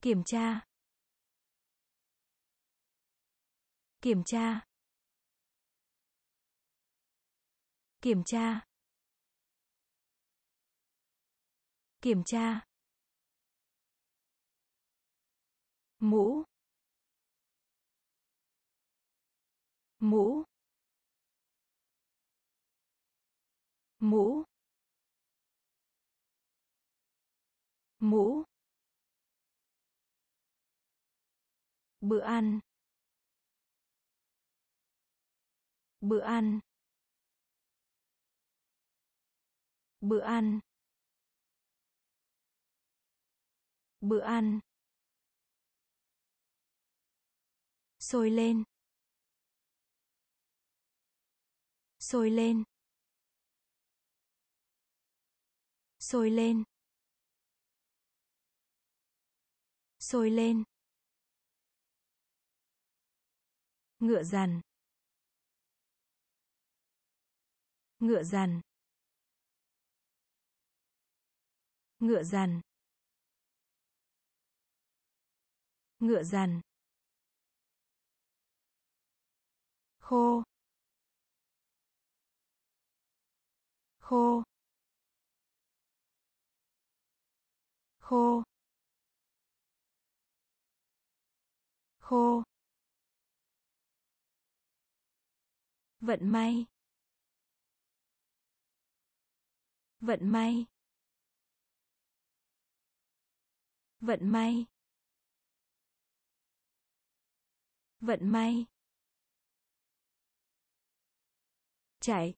Kiểm tra. Kiểm tra. Kiểm tra. Kiểm tra. Mũ. Mũ. Mũ. Mũ. Bữa ăn. Bữa ăn. Bữa ăn. Bữa ăn. Sôi lên. Sôi lên. Sôi lên. Sôi lên. Ngựa dằn. Ngựa dằn. Ngựa dằn. Ngựa dằn. Khô. Khô. Khô. Khô. Vận may. Vận may. Vận may. Vận may. Chạy.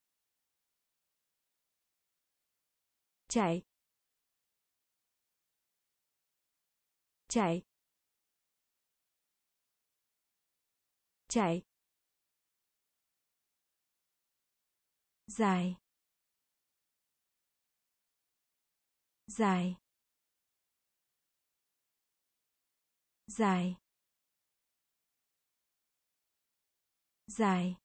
Chạy. Chạy. Chạy. Dài. Dài. Dài. Dài.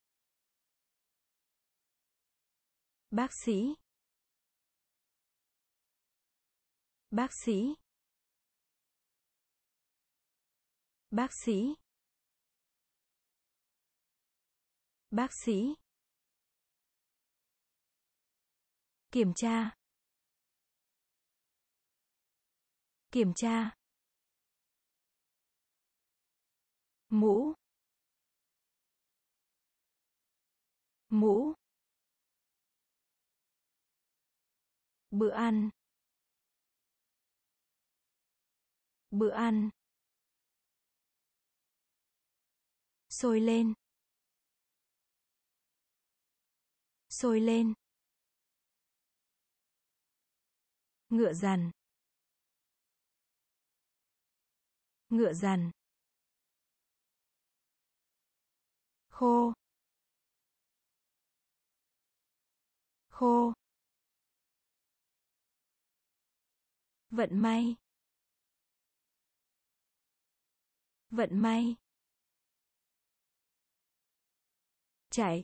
Bác sĩ. Bác sĩ. Bác sĩ. Bác sĩ. Kiểm tra. Kiểm tra. Mũ. Mũ. Bữa ăn. Bữa ăn. Sôi lên. Sôi lên. Ngựa dằn. Ngựa dằn. Khô. Khô. Vận may. Vận may. Chạy.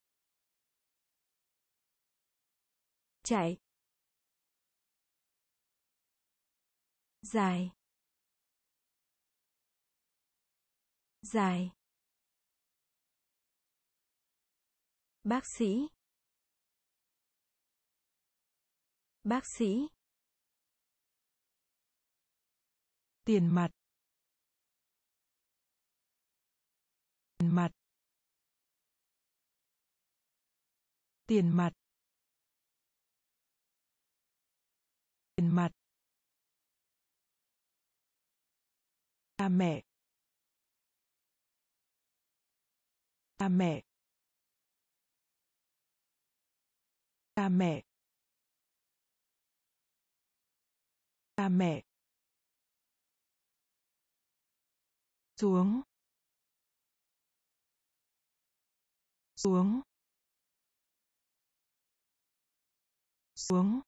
Chạy. Dài. Dài. Bác sĩ. Bác sĩ. Tiền mặt. Tiền mặt. Tiền mặt. Tiền mặt. Cha mẹ. Cha mẹ. Cha mẹ. Cha mẹ. Xuống. Xuống. Xuống.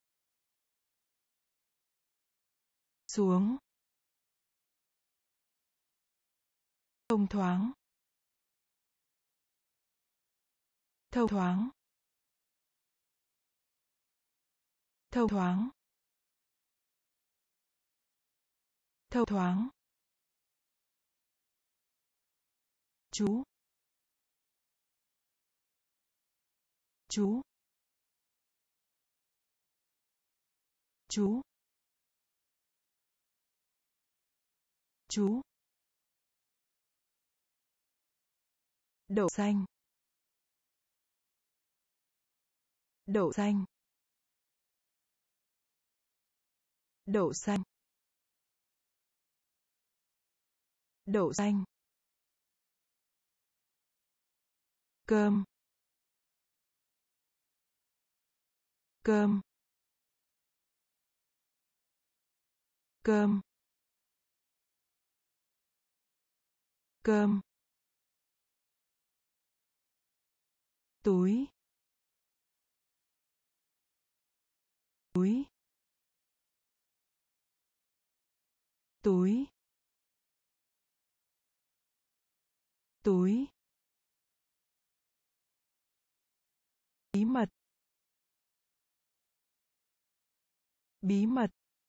Xuống. Thông thoáng. Thông thoáng. Thông thoáng. thông thoáng, chú, chú, chú, chú, đậu xanh, đậu xanh, đậu xanh, đậu xanh, cơm, cơm, cơm, cơm, túi, túi, túi, túi, bí mật, bí mật,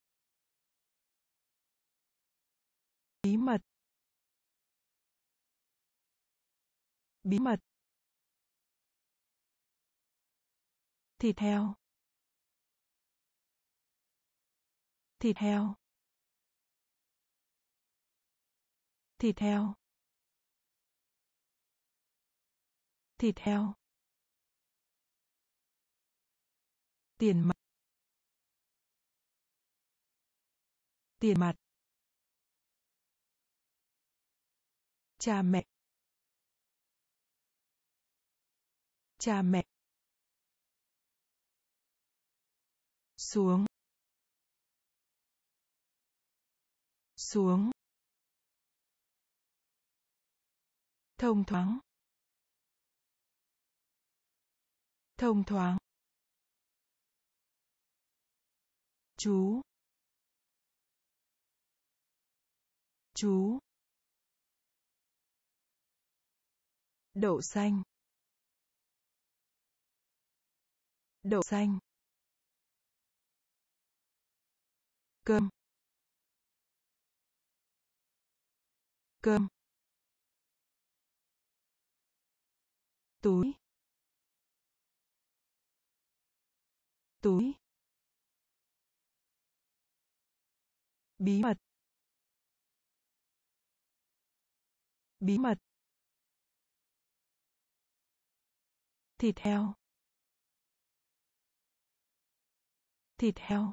bí mật, bí mật, thịt heo, thịt heo, thịt heo, thịt heo, tiền mặt, tiền mặt, cha mẹ, cha mẹ, xuống, xuống, thông thoáng, thông thoáng, chú, chú, đậu xanh, đậu xanh, cơm, cơm, túi, túi, bí mật, bí mật, thịt heo, thịt heo,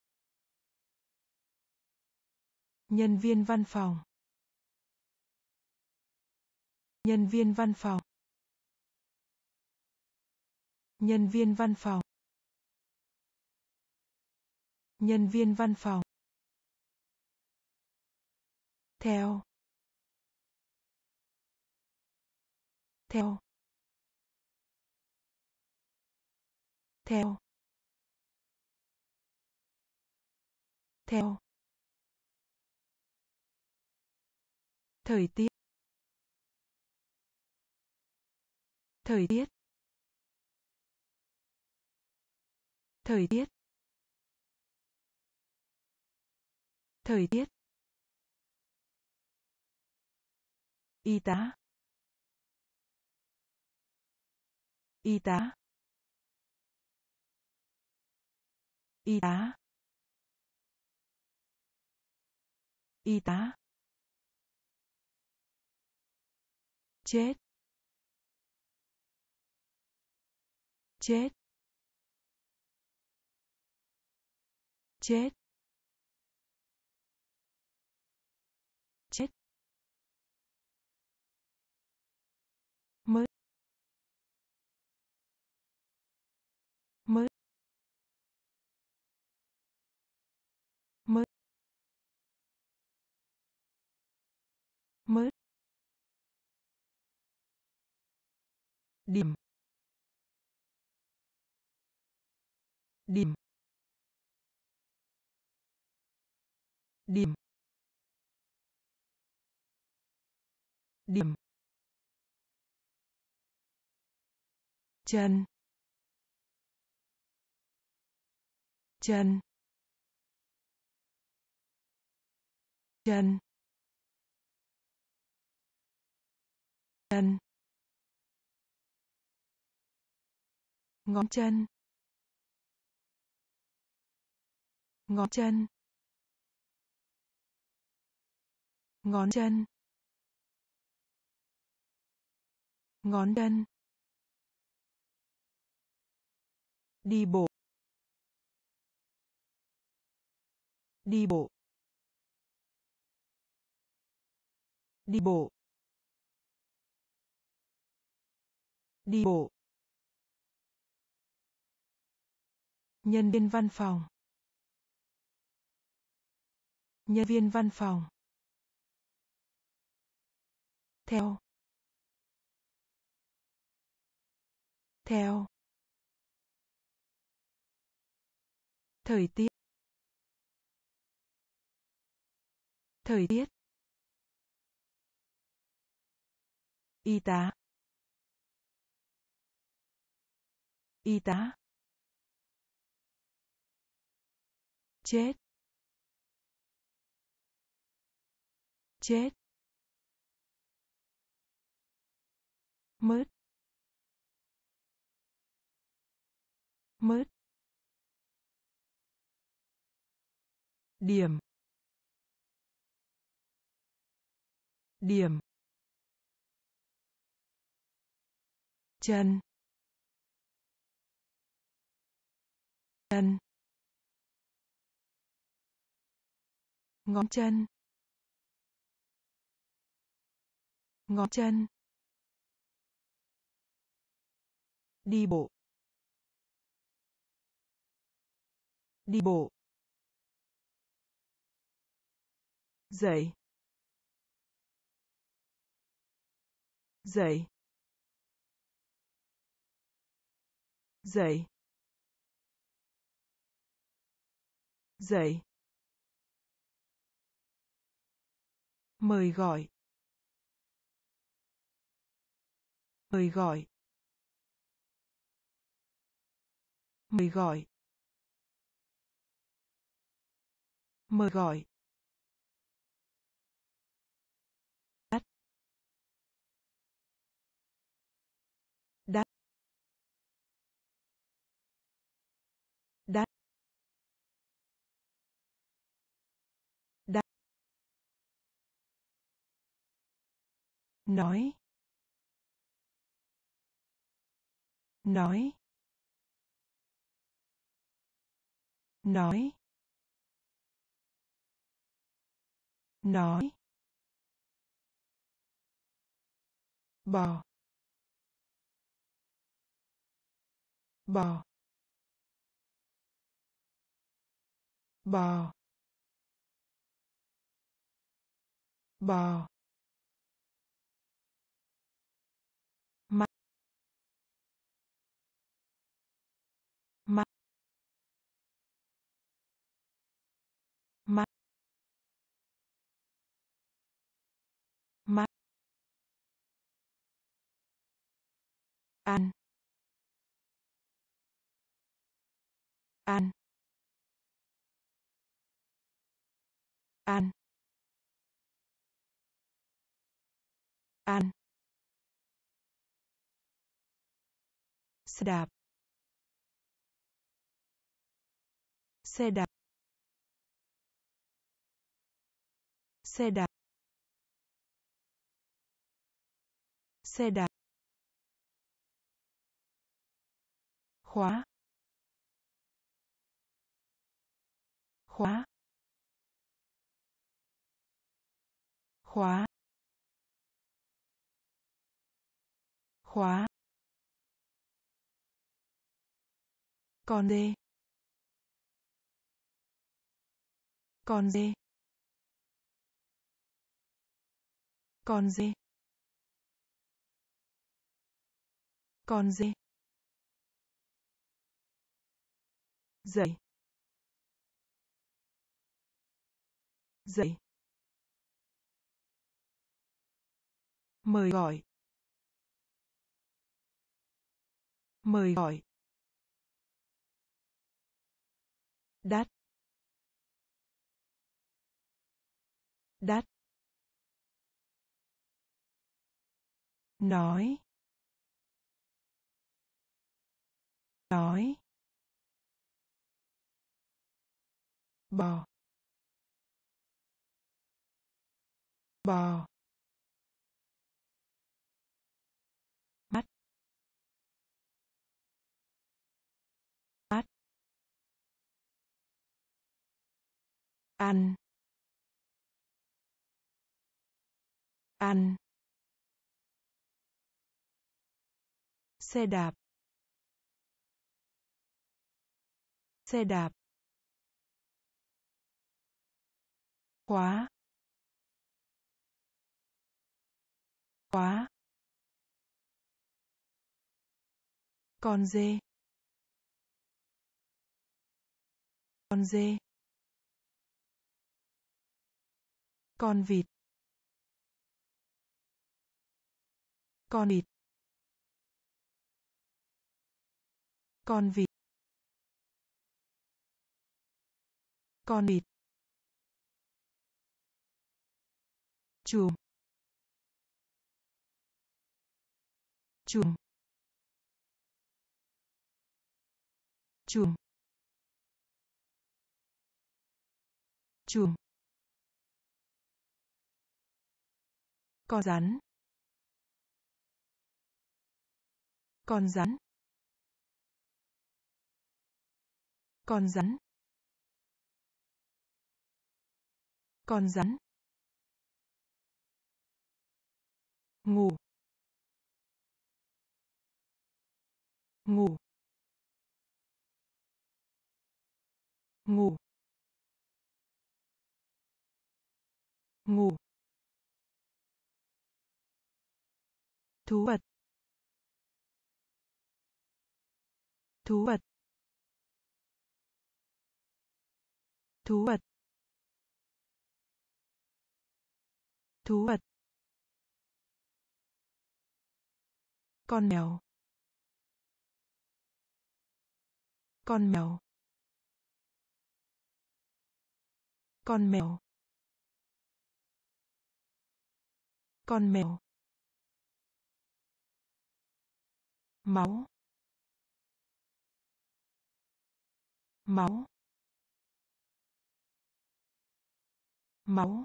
nhân viên văn phòng, nhân viên văn phòng, nhân viên văn phòng, nhân viên văn phòng, theo, theo, theo, theo, thời tiết, thời tiết, thời tiết, thời tiết, y tá, y tá, y tá, y tá, chết, chết, chết, chết, mới, mới, mới, mới, điểm, điểm, điểm, điểm, chân, chân, chân chân ngón chân ngón chân ngón chân ngón chân đi bộ đi bộ đi bộ đi bộ nhân viên văn phòng nhân viên văn phòng theo theo thời tiết thời tiết y tá y tá chết chết mứt mứt điểm điểm chân chân ngón chân ngón chân đi bộ đi bộ dậy dậy dậy dậy mời gọi mời gọi mời gọi mời gọi đắt đắt đắt đắt nói nói nói nói bò bò bò bò mắt mắt mắt mắt ăn ăn ăn ăn xe đạp xe đạp xe đạp xe đạp khóa khóa khóa khóa con dê con dê con dê con dê dậy dậy mời gọi mời gọi đắt đắt, nói, nói, bò, bò, mắt, mắt, ăn, ăn, xe đạp, xe đạp, khóa, khóa, con dê, con dê, con vịt, con vịt, con vịt, con vịt, chùm, chùm, chùm, chùm, con rắn, con rắn, con rắn, con rắn, ngủ, ngủ, ngủ, ngủ, thú vật, thú vật, thú vật, thú vật, con mèo, con mèo, con mèo, con mèo, máu, máu, máu,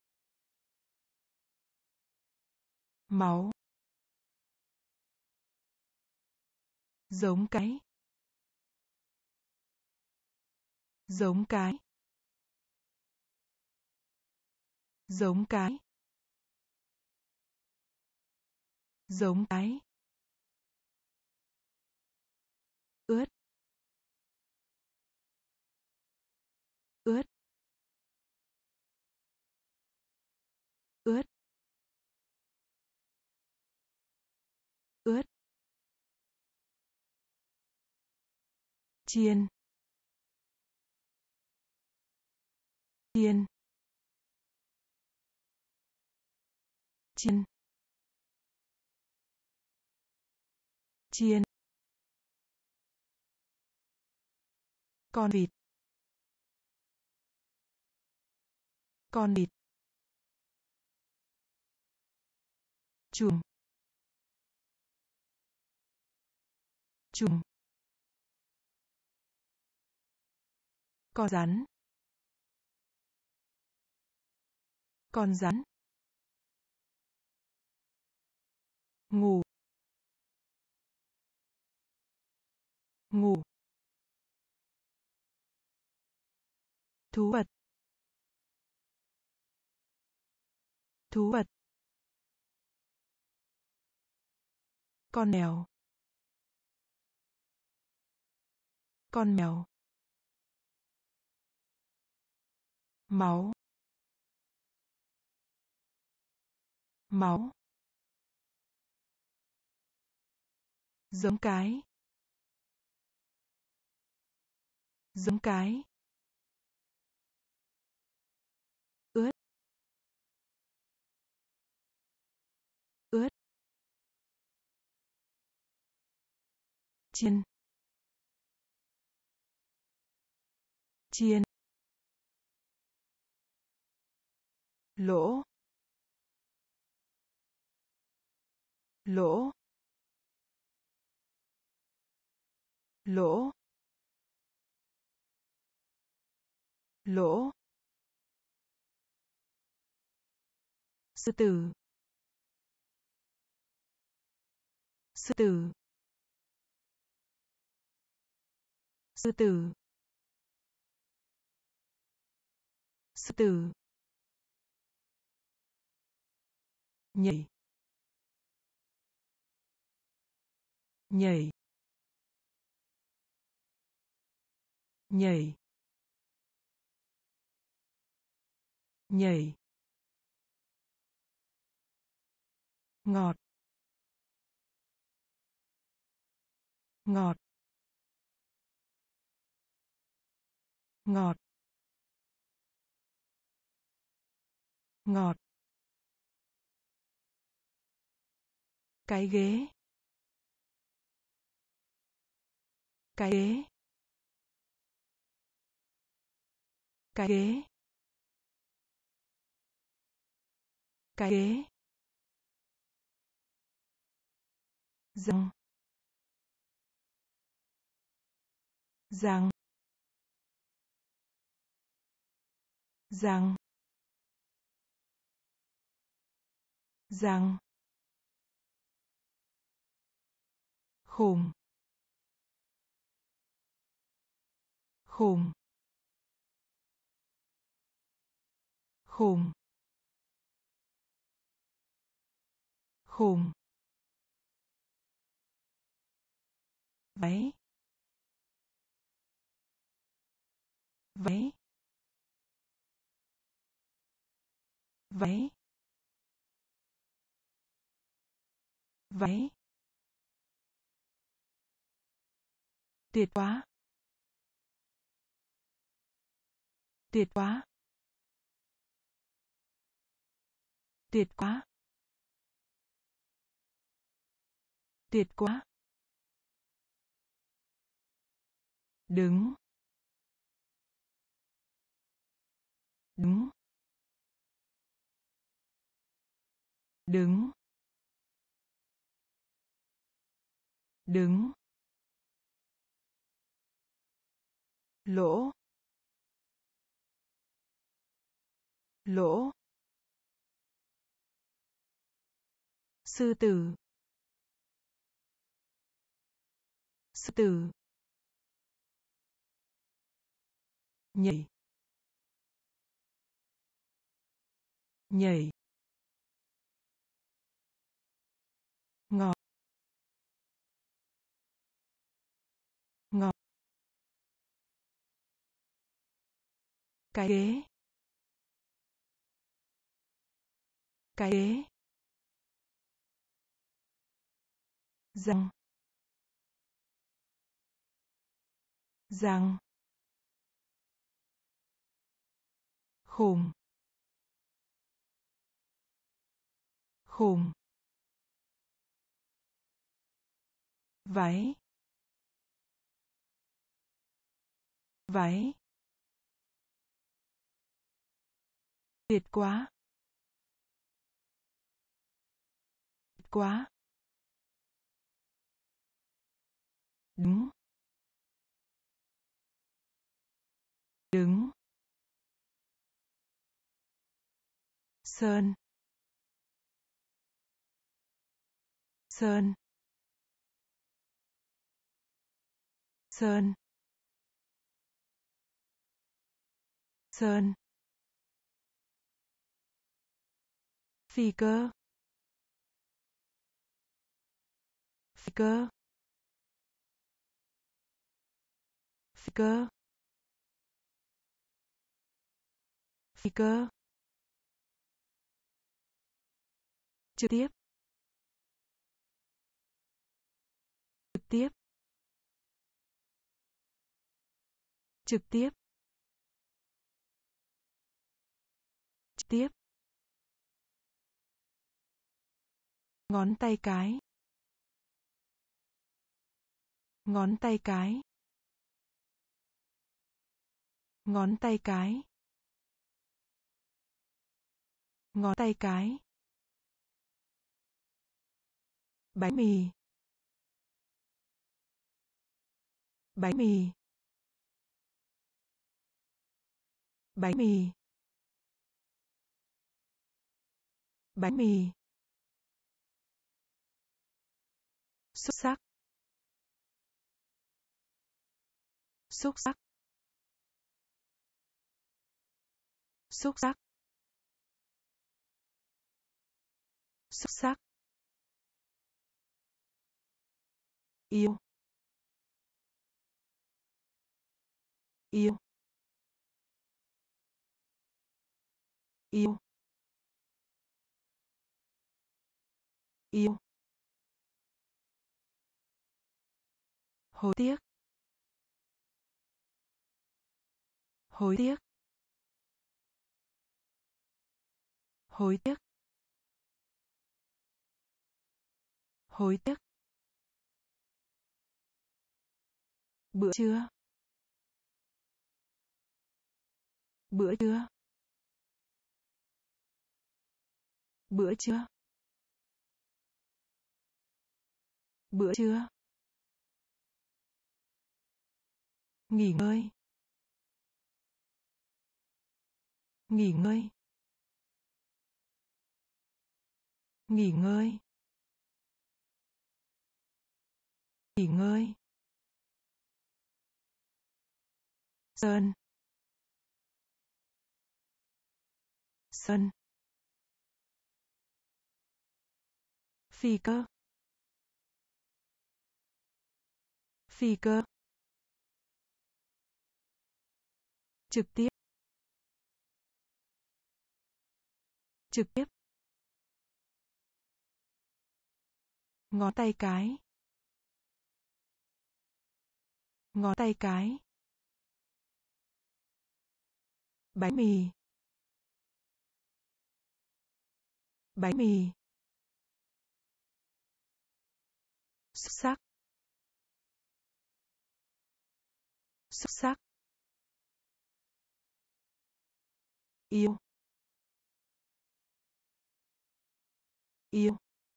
máu, giống cái, giống cái, giống cái, giống cái, ướt, ướt, ướt, ướt, chiên, chiên, chiên, chiên, con vịt, con vịt, chùm, chùm, con rắn, con rắn, ngủ, ngủ, thú vật, thú vật, con mèo, con mèo, máu, máu, giống cái, giống cái, ướt, ướt, chiên, chiên, lỗ, lỗ, lỗ, lỗ, sư tử, sư tử, sư tử, sư tử, nhảy, nhảy, nhảy, nhảy, ngọt, ngọt, ngọt, ngọt, cái ghế, cái ghế, cái ghế, cái ghế, răng, răng, răng, răng, khùng, khùng, khùng, khùng, váy, váy, váy, váy, tuyệt quá, tuyệt quá, tuyệt quá, tuyệt quá, đứng, đứng, đứng, đứng, lỗ, lỗ, sư tử, sư tử, nhảy, nhảy, ngọt, ngọt, cái ghế, cái ghế, răng, răng, khùng, khùng, váy, váy, tuyệt quá, tuyệt quá, đứng, đứng, sơn, sơn, sơn, sơn, phi cơ, phi cơ, phi cơ, phi cơ, trực tiếp, trực tiếp, trực tiếp, trực tiếp, ngón tay cái, ngón tay cái, ngón tay cái, Ngón tay cái. Bánh mì. Bánh mì. Bánh mì. Bánh mì. Xuất sắc. Xuất sắc. Xuất sắc. Xuất sắc. Yêu. Yêu. Yêu. Yêu. Hối tiếc. Hối tiếc. Hối tiếc. Hối tiếc. Bữa trưa. Bữa trưa. Bữa trưa. Bữa trưa. Nghỉ ngơi. Nghỉ ngơi. Nghỉ ngơi. Nghỉ ngơi. Sơn. Sơn. Phi cơ. Phi cơ. Trực tiếp. Trực tiếp. Ngón tay cái. Ngón tay cái. Bánh mì. Bánh mì. Xuất sắc. Xuất sắc. Yêu. Yêu.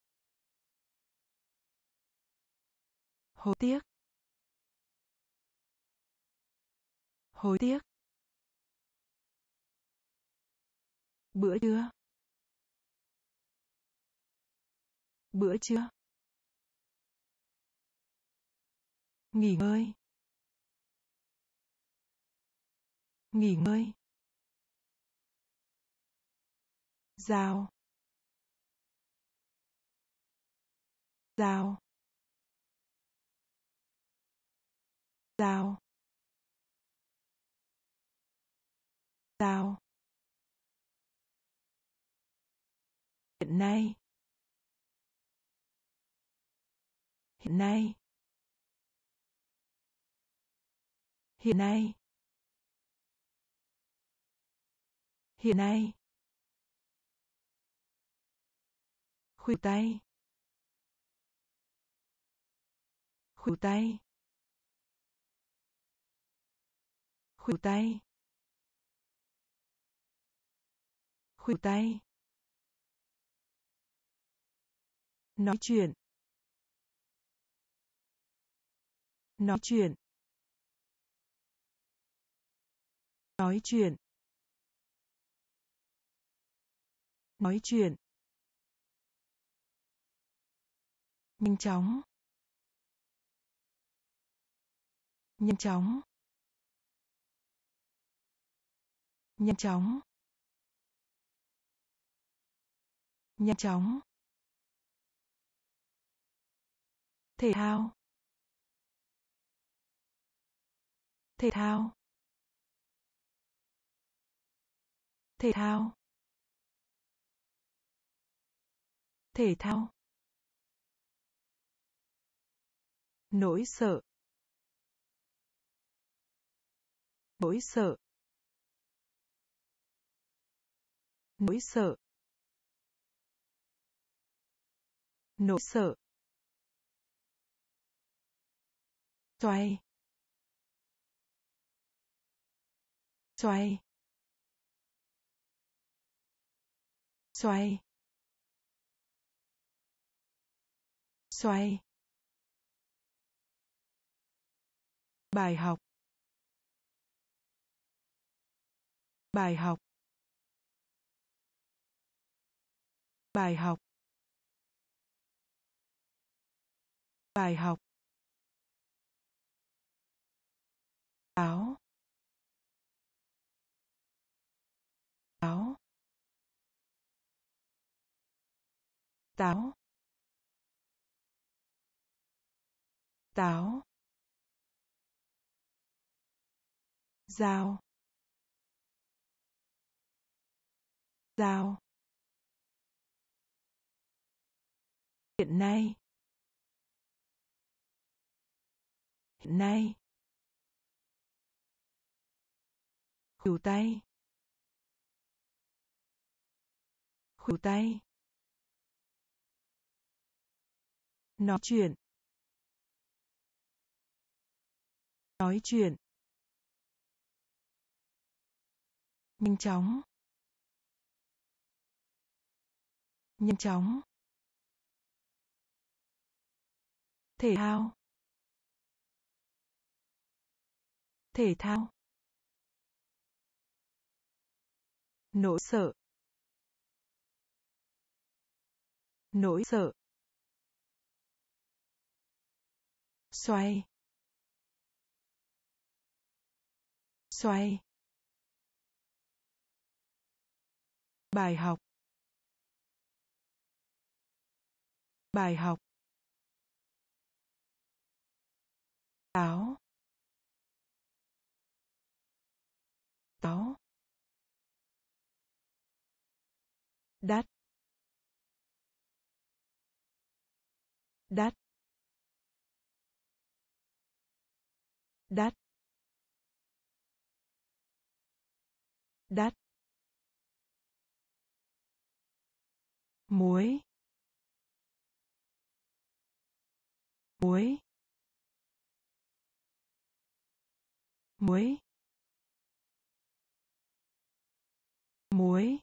Hối tiếc. Hối tiếc. Bữa trưa. Bữa trưa. Nghỉ ngơi. Nghỉ ngơi. Rào. Rào. Rào. Rào. Hiện nay. Hiện nay. Hiện nay. Hiện nay. Khuỷu tay. Khuỷu tay. Khuỷu tay. Khuỷu tay. Nói chuyện. Nói chuyện. Nói chuyện. Nói chuyện. Nhanh chóng. Nhanh chóng. Nhanh chóng. Nhanh chóng. Thể thao. Thể thao. Thể thao. Thể thao. Nỗi sợ. Nỗi sợ. Nỗi sợ. Nỗi sợ. Xoay. Xoay. xoay, xoay, bài học, bài học, bài học, bài học, áo, áo, táo, táo, dao, dao, hiện nay, hiện nay, khuỷu tay, khuỷu tay, nói chuyện, nói chuyện, nhanh chóng, nhanh chóng, thể thao, thể thao, nỗi sợ, nỗi sợ, xoay, xoay, bài học, bài học, táo, táo, đắt, đắt, đắt, đắt, muối, muối, muối, muối,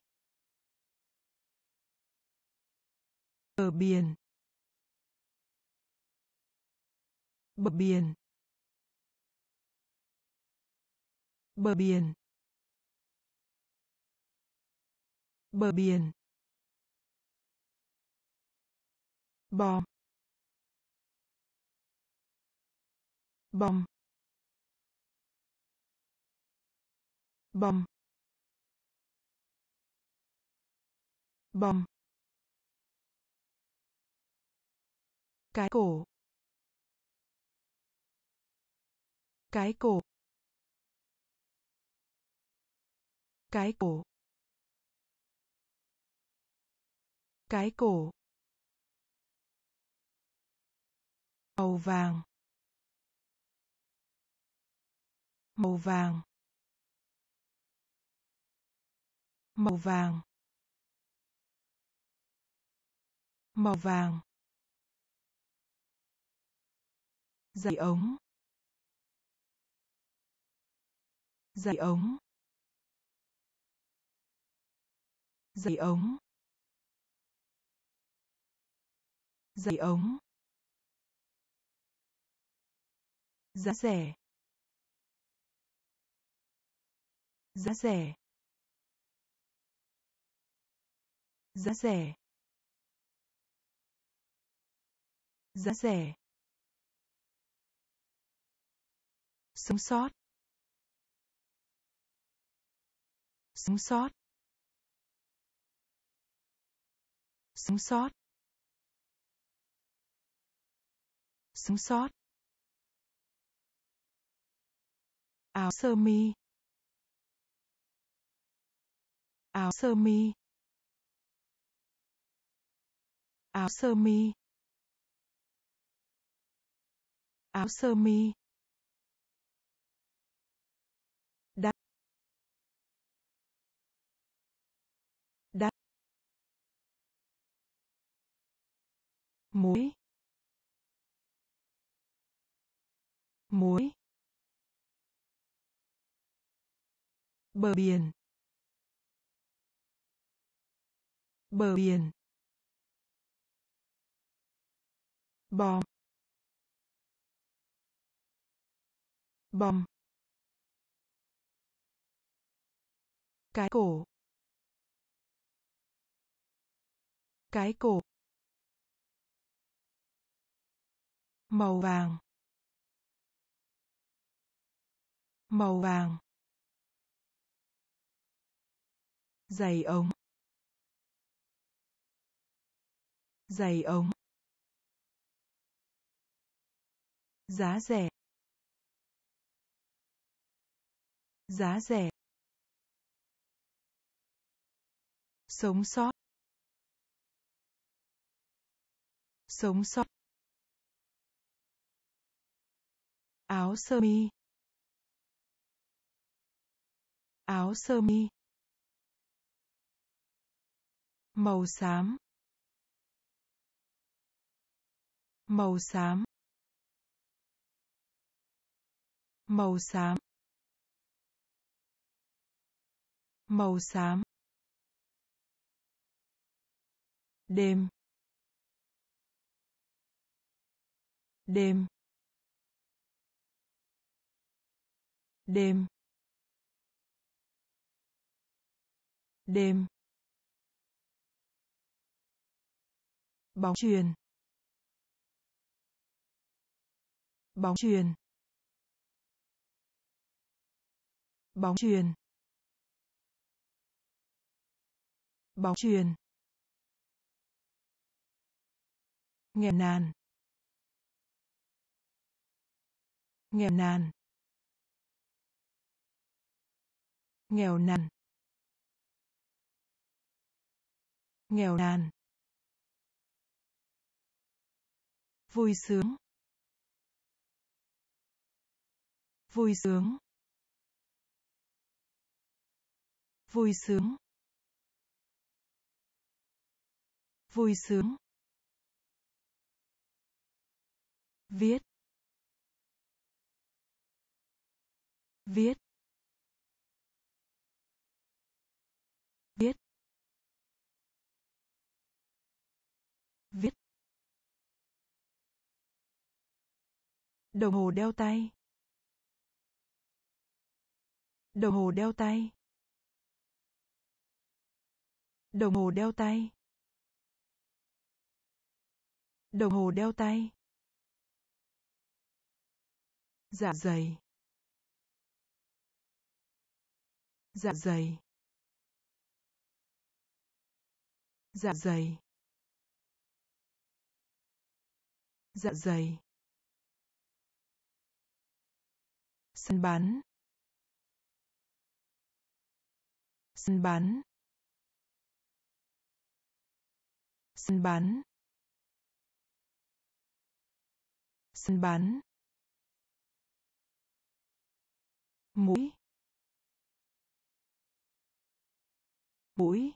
bờ biển, bờ biển, bờ biển, bờ biển, bom, bom, bom, bom, cái cổ, cái cổ, cái cổ, cái cổ, màu vàng, màu vàng, màu vàng, màu vàng, dây ống, dây ống, dây ống, dây ống, giá rẻ, giá rẻ, giá rẻ, giá rẻ, sống sót, sống sót, sống sót, sống sót, áo sơ mi, áo sơ mi, áo sơ mi, áo sơ mi, đắt, đắt, muối, muối, bờ biển, bờ biển, bom, bom, cái cổ, cái cổ, màu vàng, màu vàng, giày ống, giày ống, giá rẻ, giá rẻ, sống sót, sống sót, áo sơ mi, áo sơ mi, màu xám, màu xám, màu xám, màu xám, đêm, đêm, đêm, đêm, bóng chuyền, bóng chuyền, bóng chuyền, bóng chuyền, nghèo nàn, nghèo nàn, nghèo nàn, nghèo nàn, vui sướng, vui sướng, vui sướng, vui sướng, viết, viết, viết, viết, đồng hồ đeo tay, đồng hồ đeo tay, đồng hồ đeo tay, đồng hồ đeo tay, dạ dày, dạ dày, dạ dày, dạ dày, săn bắn, săn bắn, săn bắn, săn bắn, mũi, mũi,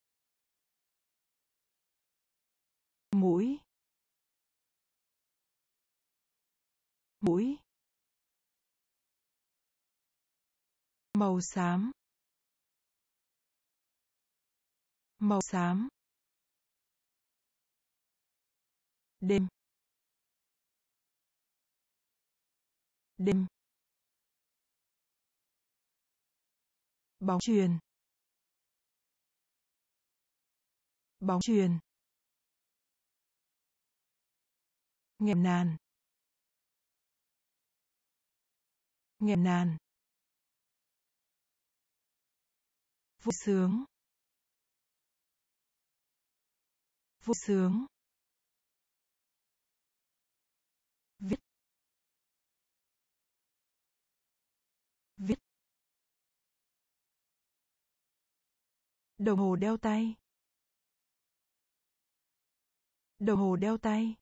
mũi, mũi, màu xám, màu xám, đêm, đêm, bóng chuyền, bóng chuyền, nghèo nàn, nghèo nàn, vui sướng, vui sướng, viết, viết, đồng hồ đeo tay, đồng hồ đeo tay,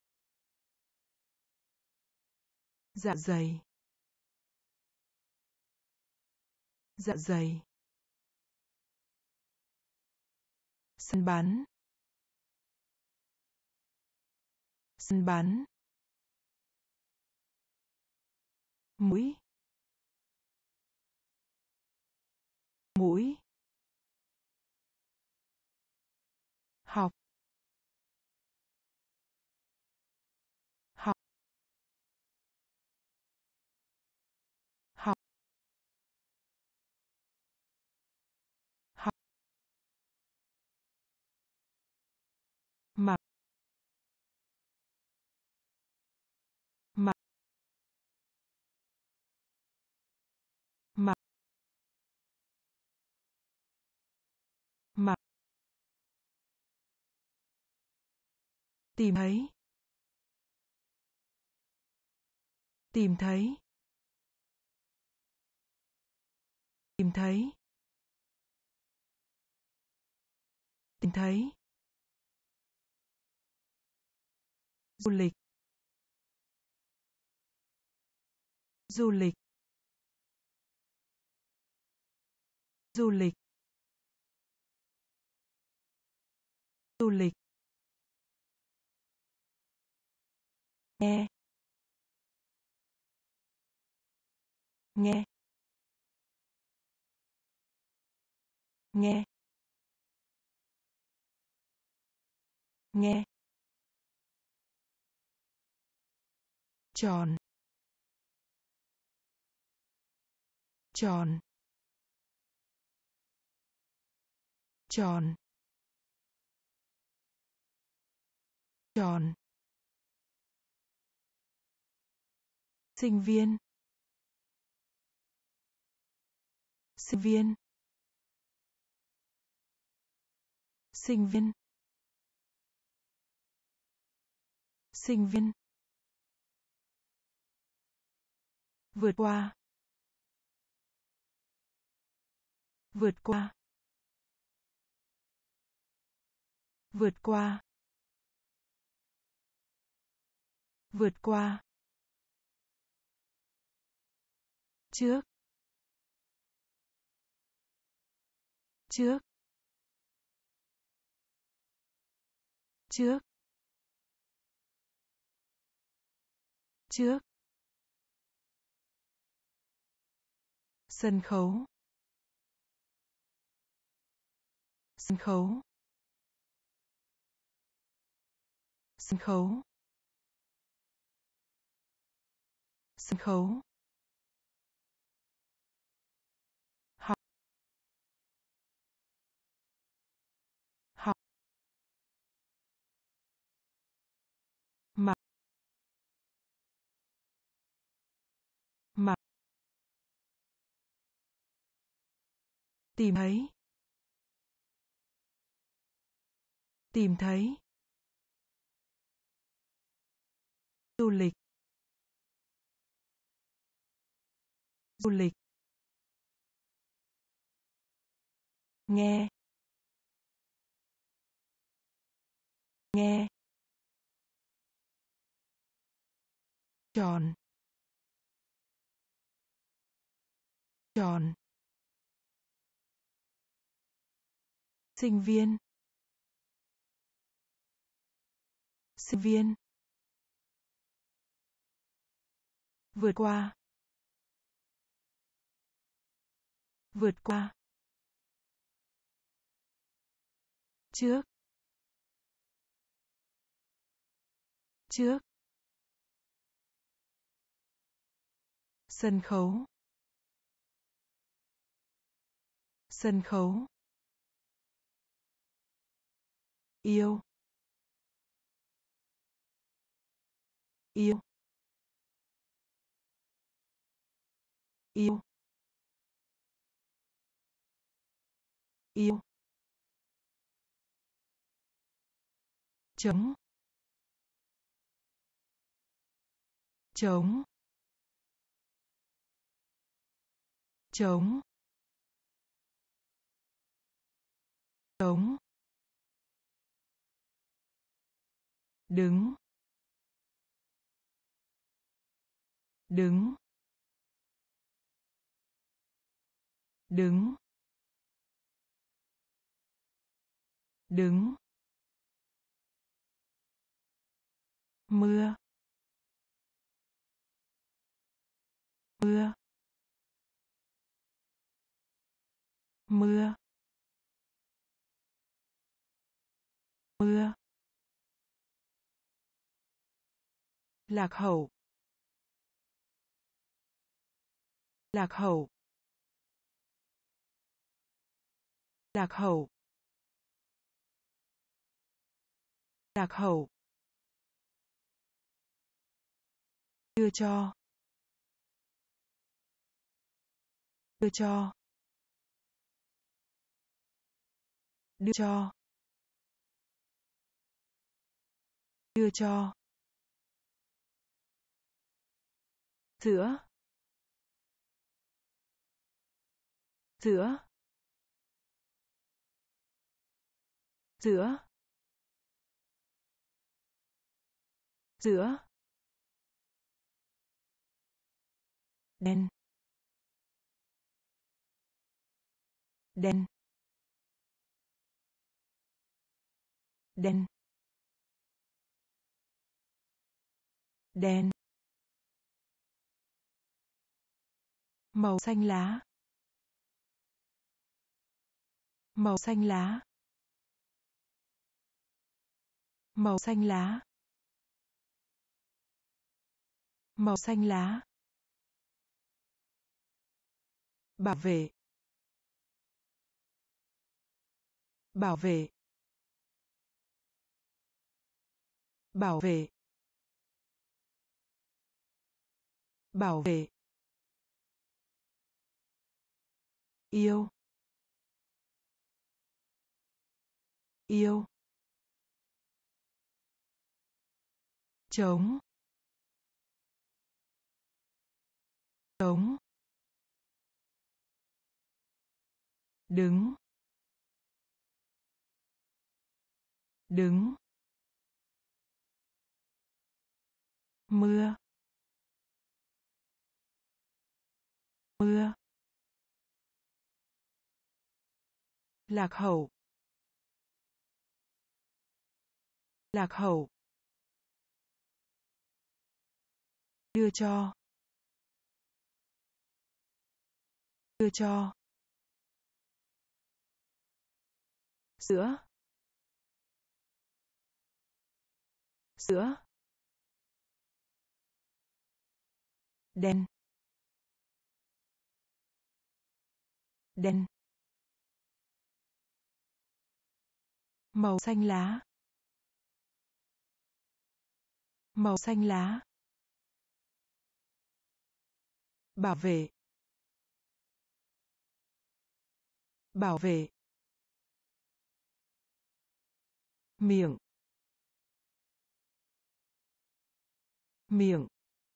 dạ dày, dạ dày, săn bắn, săn bắn, mũi, mũi, học học học học mặc mặc mặc mặc tìm thấy tìm thấy tìm thấy tìm thấy du lịch du lịch du lịch du lịch nghe nghe nghe nghe tròn tròn tròn tròn sinh viên sinh viên sinh viên sinh viên vượt qua vượt qua vượt qua vượt qua trước trước trước trước sân khấu sân khấu sân khấu sân khấu học học mặc mặc tìm thấy tìm thấy du lịch du lịch nghe nghe tròn tròn sinh viên sinh viên vượt qua vượt qua trước trước sân khấu sân khấu yêu yêu yêu yêu chống chống chống chống đứng đứng đứng đứng mưa mưa mưa mưa, lạc hậu, lạc hậu, lạc hậu, lạc hậu, đưa cho, đưa cho, đưa cho, đưa cho, sữa, sữa, sữa, sữa, đen, đen, đen, đen, màu xanh lá, màu xanh lá, màu xanh lá, màu xanh lá, bảo vệ, bảo vệ, bảo vệ, bảo vệ, yêu, yêu, chống, chống, đứng, đứng, mưa, mưa, lạc hậu, lạc hậu, đưa cho, đưa cho, sữa, sữa, đen, đen, màu xanh lá, màu xanh lá, bảo vệ, bảo vệ, miệng, miệng,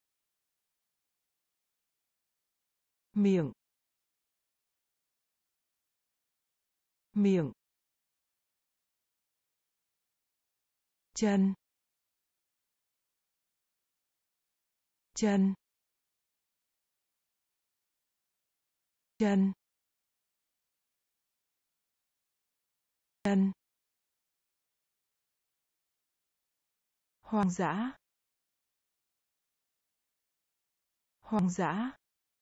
miệng, miệng, chân, chân, chân, chân, hoang dã, hoang dã,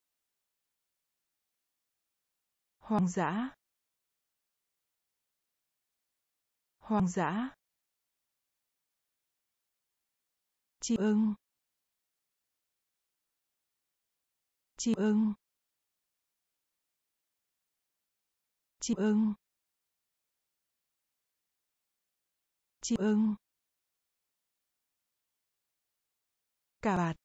hoang dã, hoang dã, chim ưng, chim ưng, chim ưng, chim ưng, cà vạt,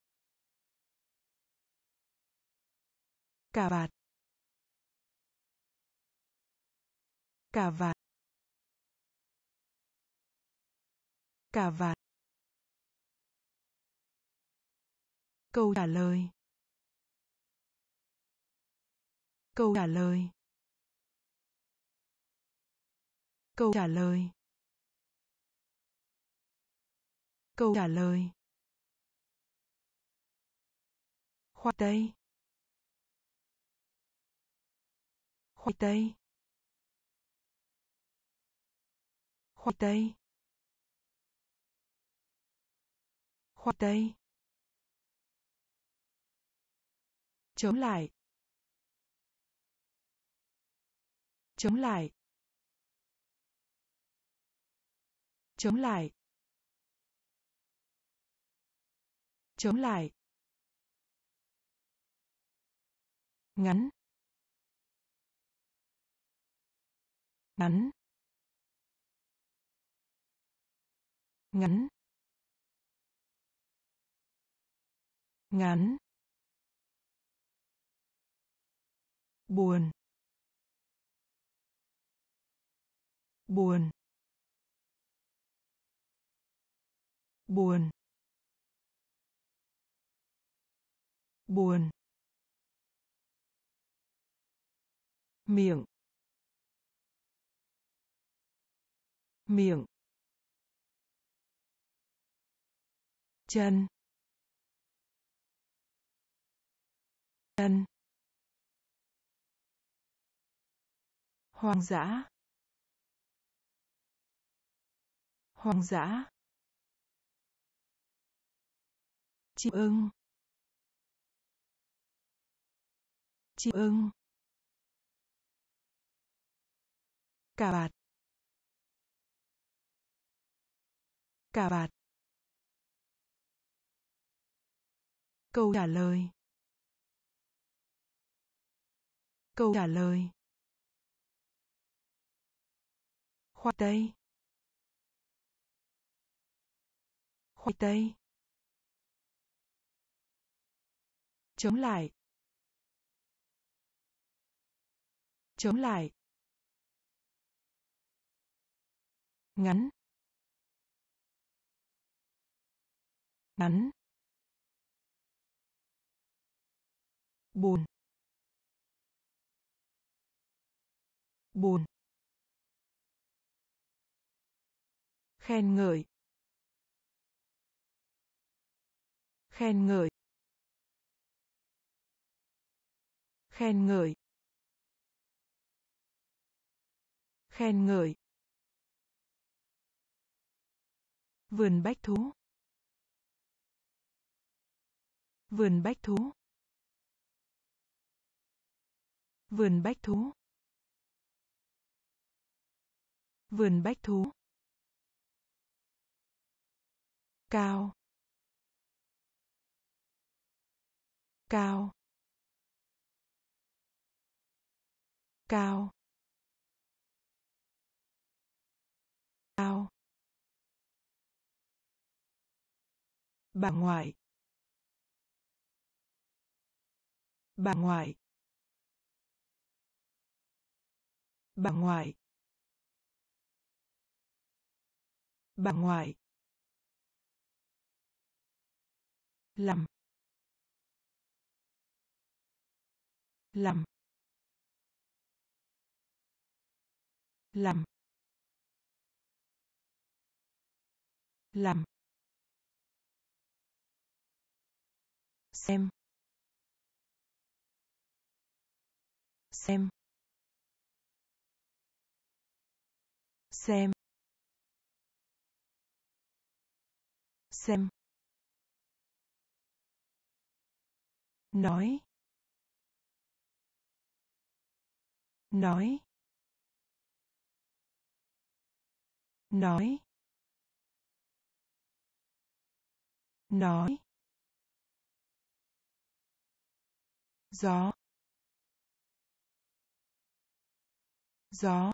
cà vạt, cà vạt, cà vạt, câu trả lời, câu trả lời, câu trả lời, câu trả lời, khoai tây, khoai tây, khoai tây, khoai tây, chống lại, chống lại, Chống lại. Chống lại. Ngắn. Ngắn. Ngắn. Ngắn. Buồn. Buồn. Buồn. Buồn. Miệng. Miệng. Chân. Chân. Hoang dã. Hoang dã. Chim ưng. Chim ưng. Cà vạt. Cà vạt. Câu trả lời. Câu trả lời. Khoai tây. Khoai tây. Chống lại. Chống lại. Ngắn. Ngắn. Buồn. Buồn. Khen ngợi. Khen ngợi. Khen ngợi. Khen ngợi. Vườn bách thú. Vườn bách thú. Vườn bách thú. Vườn bách thú. Cao. Cao. Cao. Cao. Bà ngoại. Bà ngoại. Bà ngoại. Bà ngoại. Làm. Làm. Làm. Làm. Xem. Xem. Xem. Xem. Nói. Nói. Nói. Nói. Gió. Gió.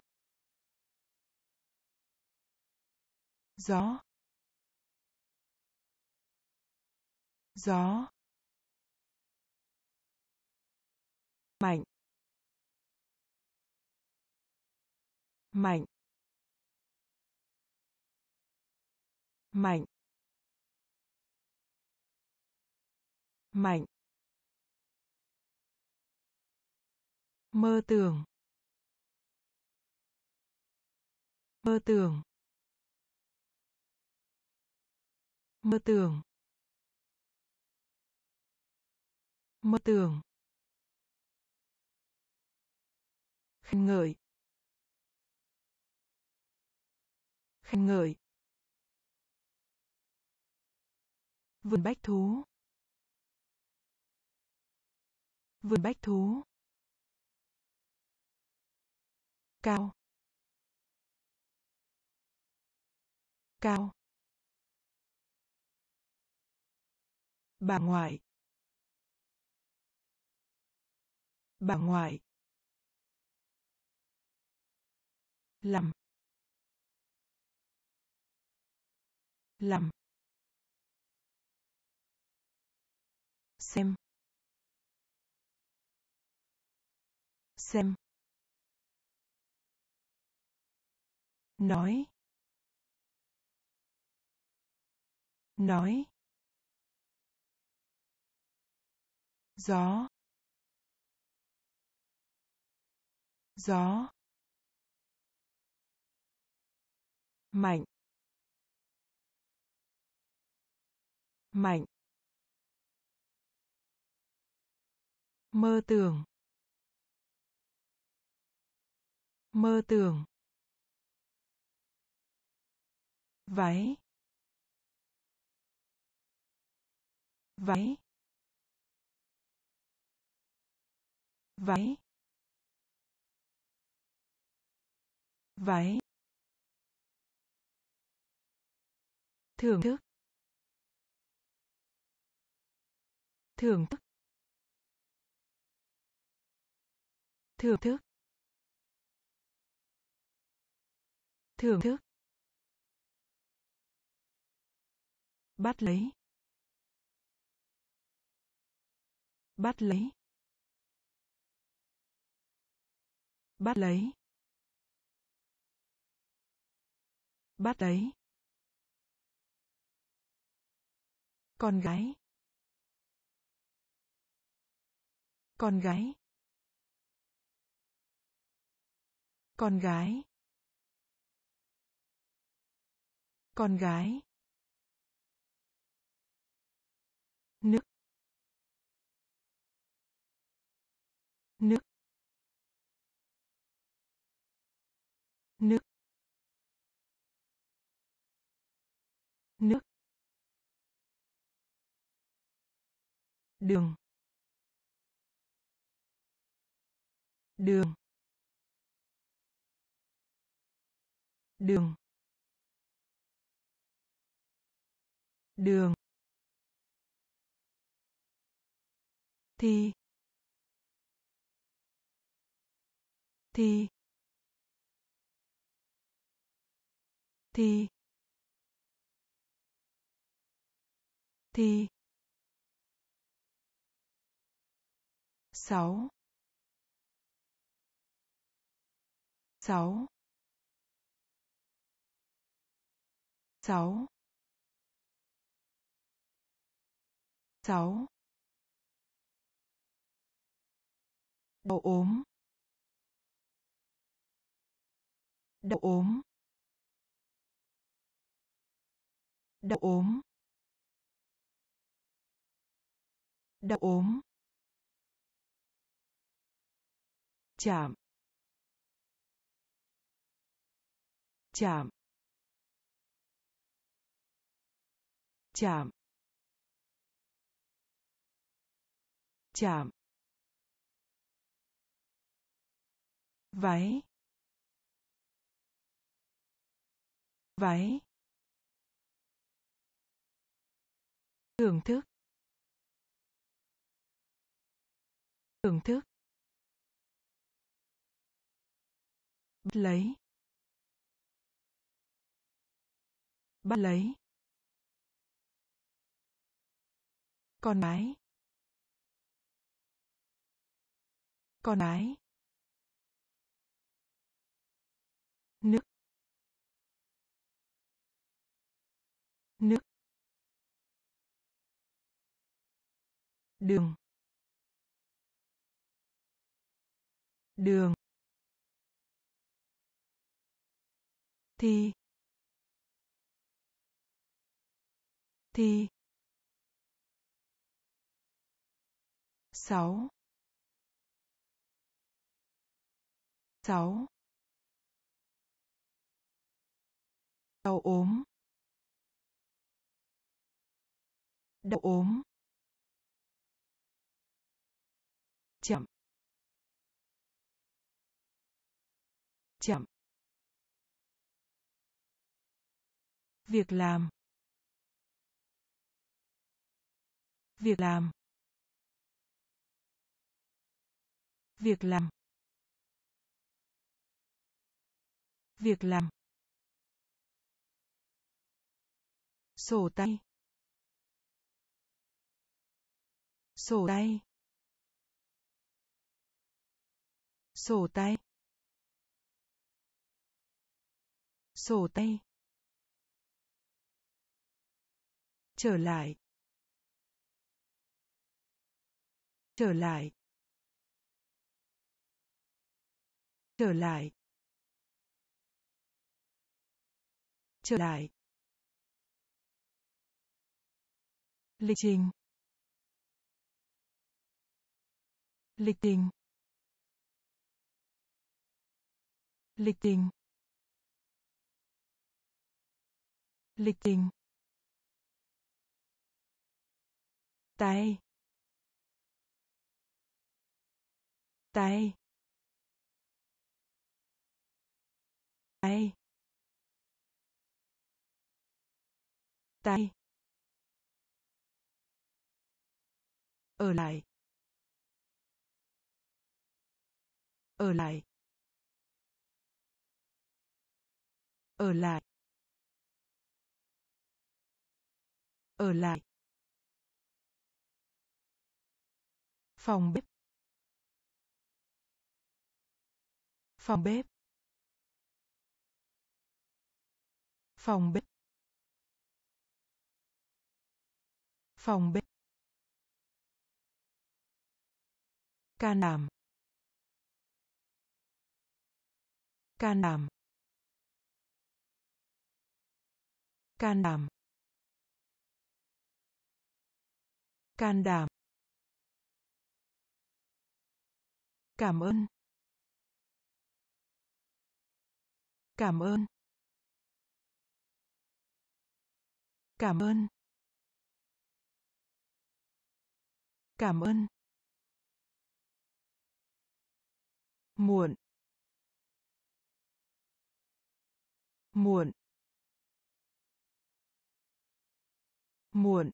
Gió. Gió. Mạnh. Mạnh. Mạnh. Mạnh. Mơ tưởng. Mơ tưởng. Mơ tưởng. Mơ tưởng. Khen ngợi. Khen ngợi. Vườn bách thú. Vườn bách thú. Cao. cao, bà ngoại, bà ngoại, làm, làm, xem, xem, nói, nói, gió, gió, mạnh, mạnh, mơ tưởng, mơ tưởng, váy, váy, váy, váy, thưởng thức, thưởng thức, thưởng thức, thưởng thức, bắt lấy, bắt lấy, bắt lấy, bắt lấy, con gái, con gái, con gái, con gái, nước, nước, nước, nước, đường, đường, đường, đường, thi, thi, thi, thi, 6, 6, 6, 6, đau ốm, đau ốm, đau ốm, đau ốm, chạm, chạm, chạm, chạm, váy, váy, thưởng thức, thưởng thức, bắt lấy, bắt lấy, con gái, con gái, nước, nước, đường, đường, thi, thi, 6, 6, đau ốm, đau ốm, chậm, chậm, Việc làm. Việc làm. Việc làm. Việc làm. Sổ tay. Sổ tay. Sổ tay. Sổ tay. Trở lại. Trở lại. Trở lại. Trở lại. Lịch trình. Lịch trình. Lịch trình. Lịch trình. Tay. Tay. Tay. Tay. Ở lại. Ở lại. Ở lại. Ở lại. Phòng bếp. Phòng bếp. Phòng bếp. Phòng bếp. Can đảm. Can đảm. Can đảm. Can đảm. Cảm ơn. Cảm ơn. Cảm ơn. Cảm ơn. Muộn. Muộn. Muộn.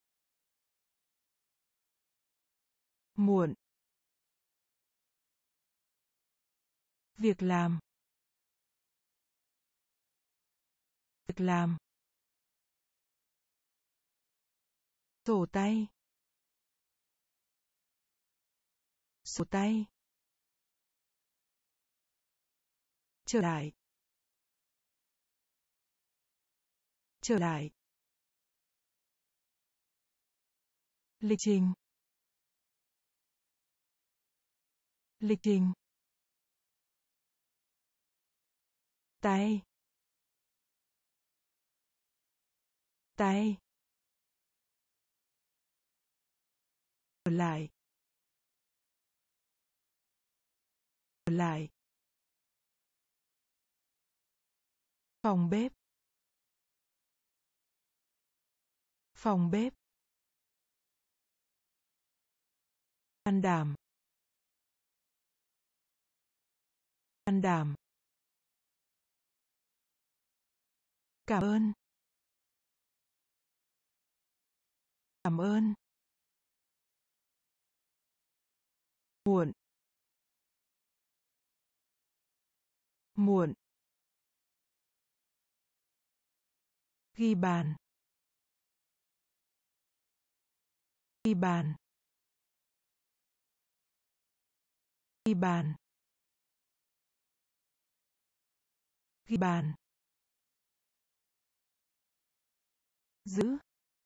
Muộn. Việc làm. Việc làm. Sổ tay. Sổ tay. Trở lại. Trở lại. Lịch trình. Lịch trình. Tay. Tay. Ở lại. Ở lại. Phòng bếp. Phòng bếp. Can đảm. Can đảm. Cảm ơn. Cảm ơn. Muộn. Muộn. Ghi bàn. Ghi bàn. Ghi bàn. Ghi bàn. Giữ.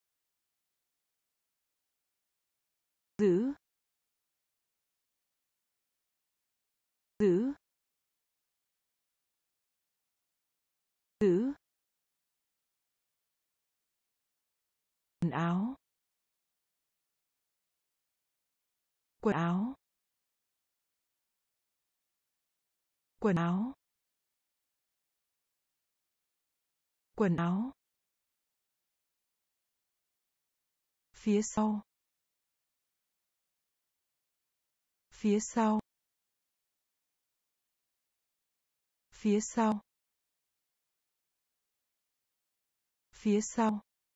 Giữ. Giữ. Giữ. Quần áo. Quần áo. Quần áo. Quần áo. Phía sau. Phía sau. Phía sau. Phía sau.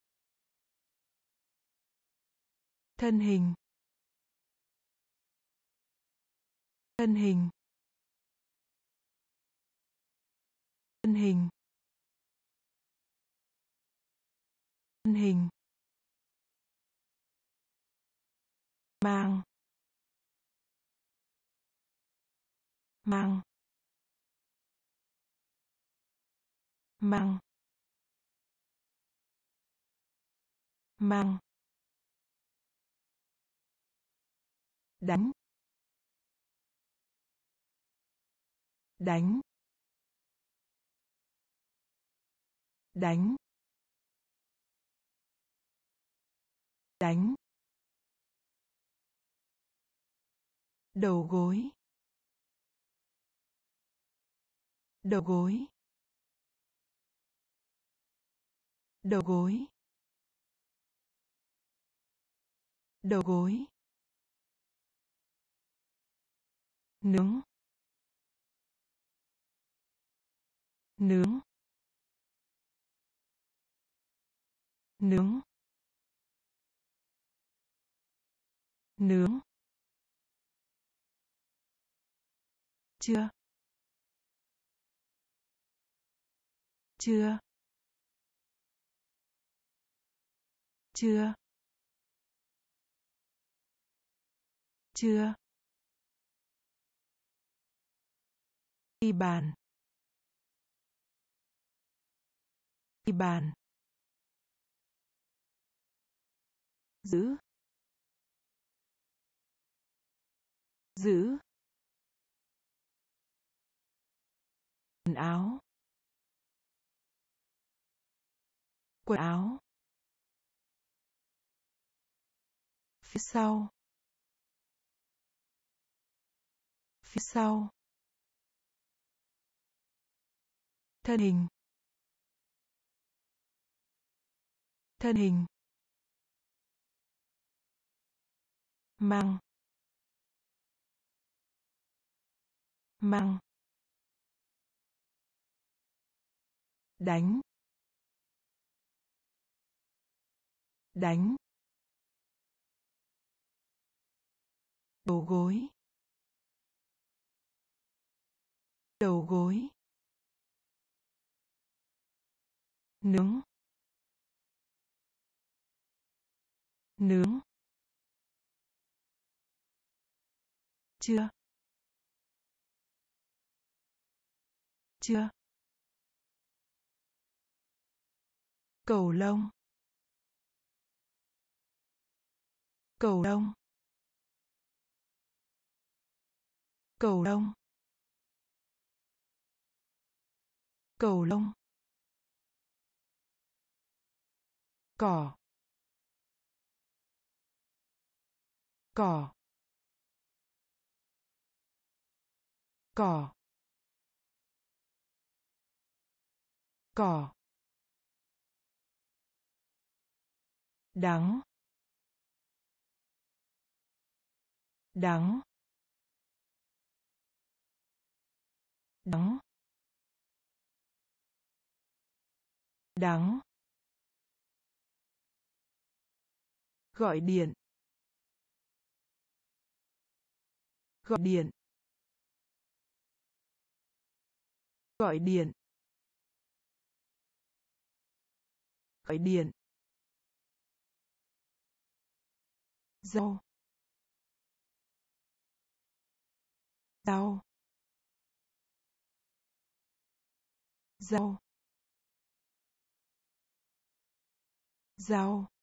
Thân hình. Thân hình. Thân hình. Thân hình. Mang. Mang. Mang. Mang. Đánh. Đánh. Đánh. Đánh. Đầu gối. Đầu gối. Đầu gối. Đầu gối. Nướng. Nướng. Nướng. Nướng. Chưa. Chưa. Chưa. Chưa. Ghi bàn. Ghi bàn. Giữ. Giữ. Quần áo. Quần áo. Phía sau. Phía sau. Thân hình. Thân hình. Mang. Mang. Đánh. Đánh. Đầu gối. Đầu gối. Nướng. Nướng. Chưa. Chưa. Cầu lông. Cầu lông. Cầu lông. Cầu lông. Cỏ. Cỏ. Cỏ. Cỏ. Đắng. Đắng. Đắng. Đắng. Gọi điện. Gọi điện. Gọi điện. Gọi điện. Rau. Rau. Rau. Rau.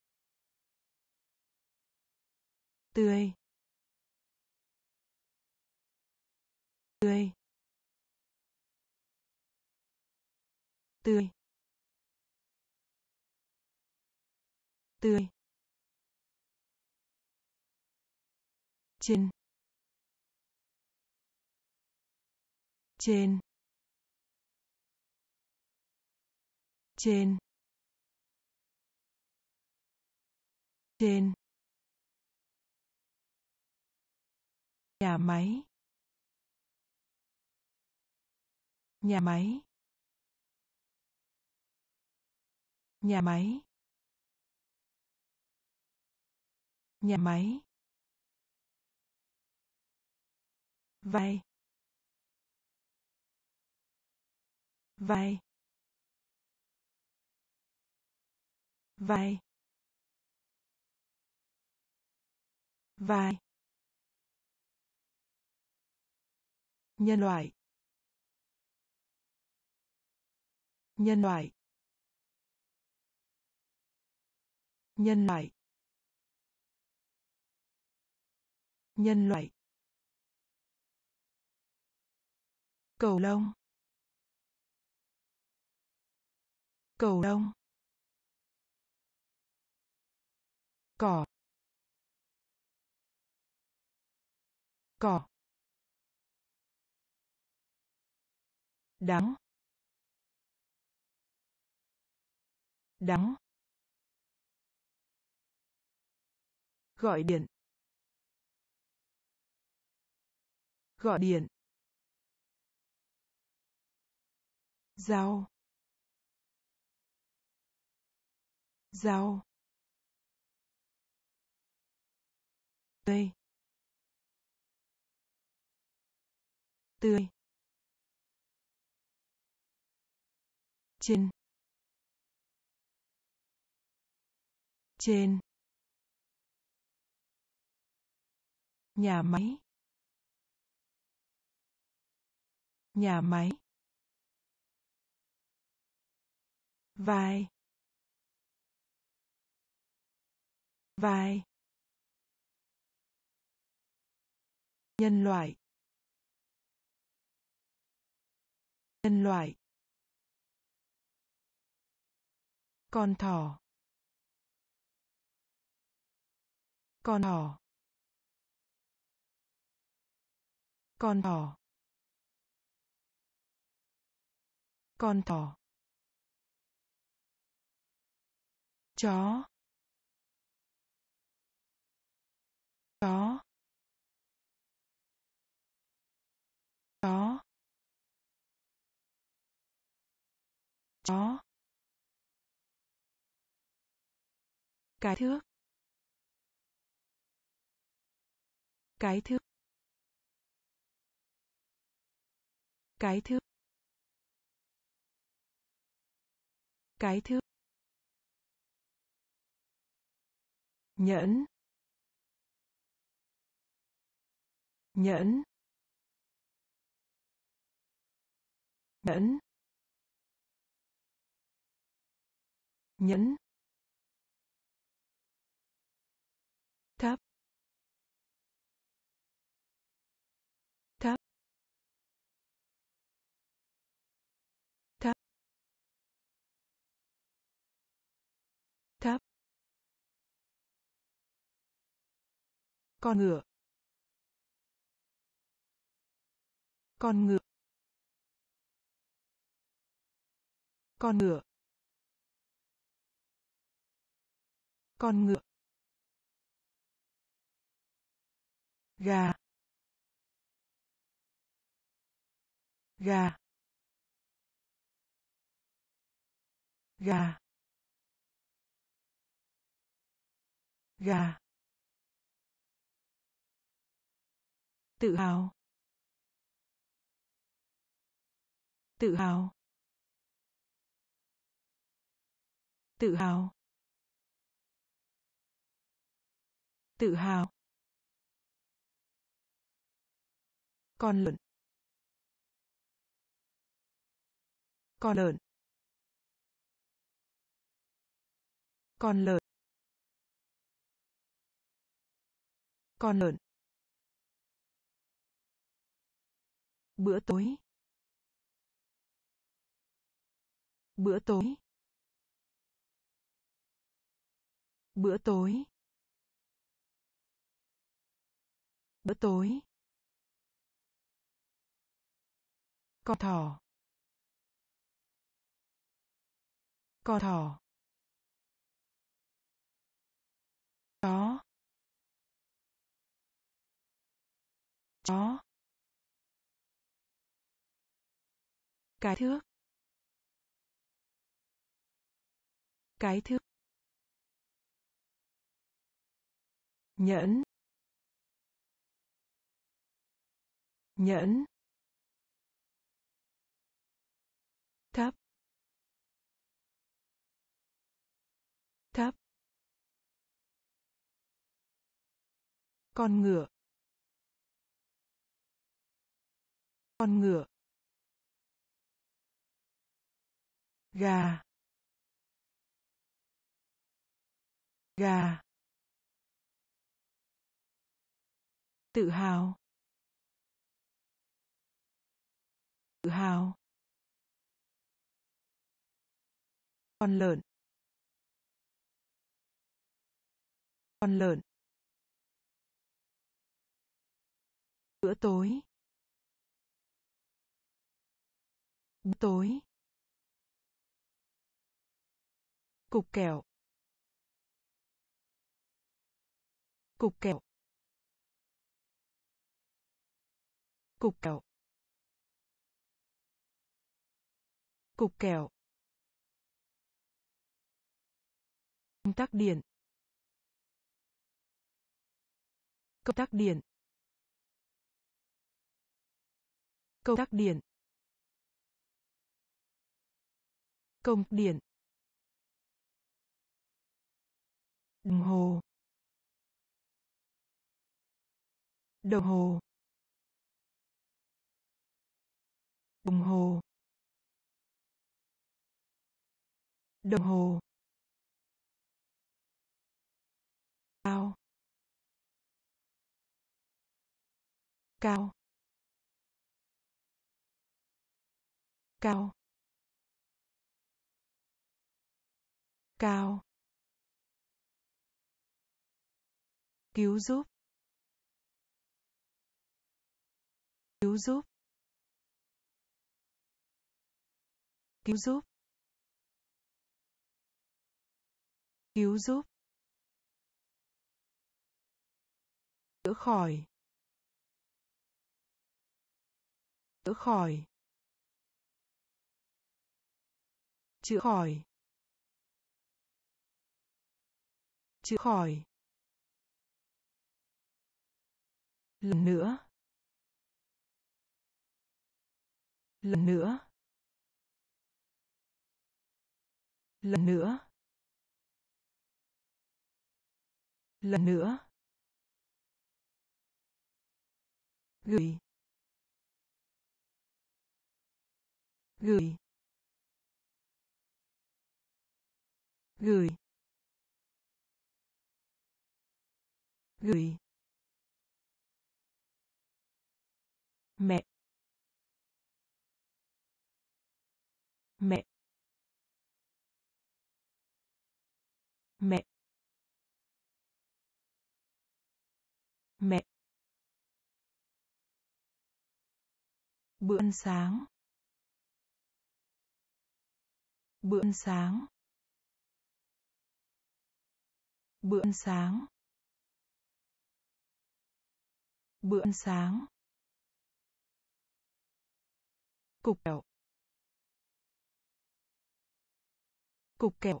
Tươi. Tươi. Tươi. Tươi. Trên. Trên. Trên. Trên. Nhà máy. Nhà máy. Nhà máy. Nhà máy. Vai. Vai. Vai. Vai. Nhân loại. Nhân loại. Nhân loại. Nhân loại. Cầu lông. Cầu lông. Cỏ. Cỏ. Đắng. Đắng. Gọi điện. Gọi điện. Rau. Rau. Tươi. Tươi. Trên. Trên. Nhà máy. Nhà máy. Vai. Vai. Nhân loại. Nhân loại. Con thỏ. Con thỏ. Con thỏ. Con thỏ. Chó. Chó. Chó. Chó. Cái thước. Cái thước. Cái thước. Cái thước. Nhẫn. Nhẫn. Nhẫn. Nhẫn. Thấp. Thấp. Thấp. Thấp. Con ngựa. Con ngựa. Con ngựa. Con ngựa. Gà. Gà. Gà. Gà. Tự hào. Tự hào. Tự hào. Tự hào. Con lợn. Con lợn. Con lợn. Con lợn. Bữa tối. Bữa tối. Bữa tối. Bữa tối. Con thỏ. Con thỏ. Chó. Chó. Cái thước. cái thước, nhẫn, nhẫn, thấp, thấp, con ngựa, con ngựa, gà, gà, tự hào, tự hào, con lợn, con lợn, bữa tối, bữa tối, cục kẹo, cục kẹo, cục kẹo, cục kẹo, công tắc điện, công tắc điện, công tắc điện, công điện, đồng hồ, đồng hồ, đồng hồ, đồng hồ, cao, cao, cao, cao, cứu giúp, cứu giúp, cứu giúp, cứu giúp, chữa khỏi, chữa khỏi, chữa khỏi, chữa khỏi, lần nữa, lần nữa, lần nữa, lần nữa, gửi, gửi, gửi, gửi, mẹ, mẹ, mẹ, mẹ, bữa ăn sáng, bữa ăn sáng, bữa ăn sáng, bữa ăn sáng, cục kẹo, cục kẹo,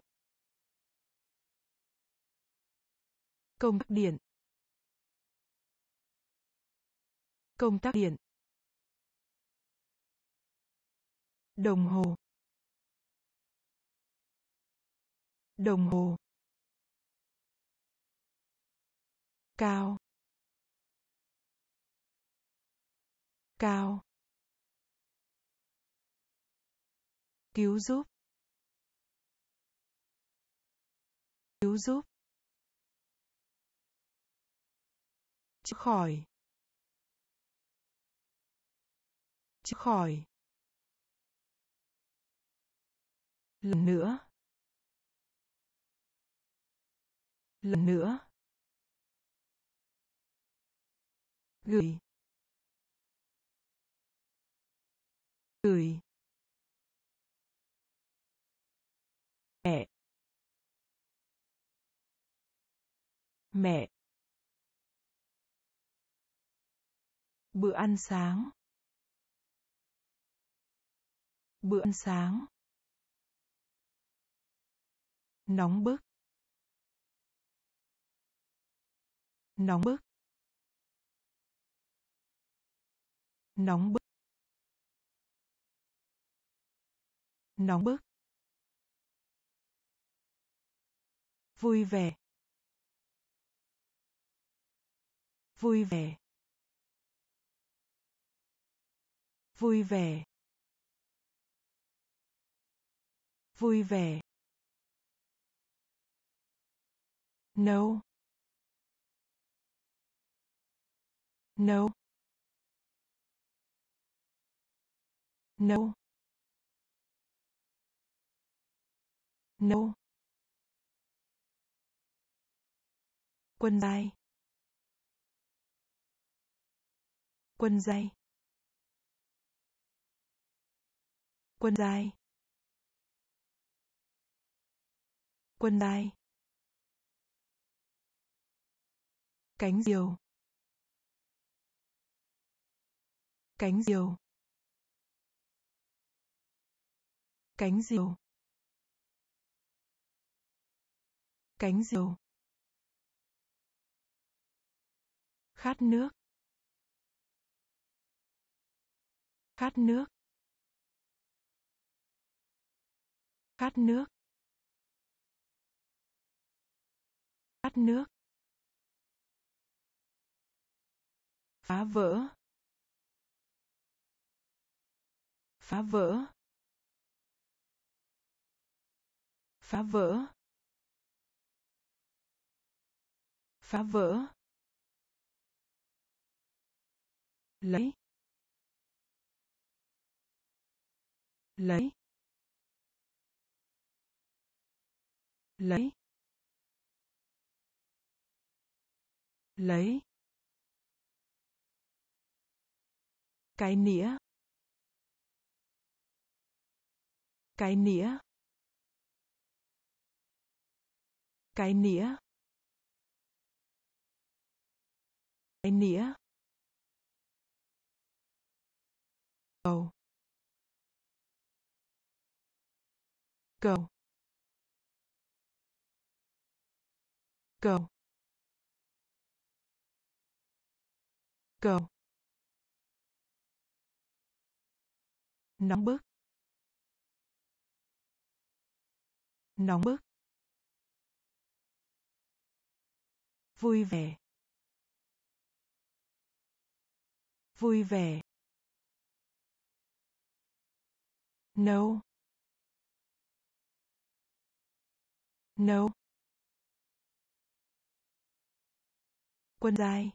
công tắc điện, công tắc điện, đồng hồ, đồng hồ, cao, cao, cứu giúp, cứu giúp, chữa khỏi, chữa khỏi, lần nữa, lần nữa, gửi, gửi, mẹ, mẹ, bữa ăn sáng, bữa ăn sáng, Nóng bức. Nóng bức. Nóng bức. Nóng bức. Vui vẻ. Vui vẻ. Vui vẻ. Vui vẻ. Nấu. Nấu. Nấu. Nấu. Quân dài. Quân dài. Quân dài. Quân dài. Cánh diều. Cánh diều. Cánh diều. Cánh diều. Khát nước. Khát nước. Khát nước. Khát nước. Phá vỡ. Phá vỡ. Phá vỡ. Phá vỡ. Lấy. Lấy. Lấy. Lấy. Cái nĩa. Cái nĩa. Cái nĩa. Cái nĩa. Cầu. Cầu. Cầu. Cầu. Nóng bức. Nóng bức. Vui vẻ. Vui vẻ. Nấu. Nấu. Quân dài.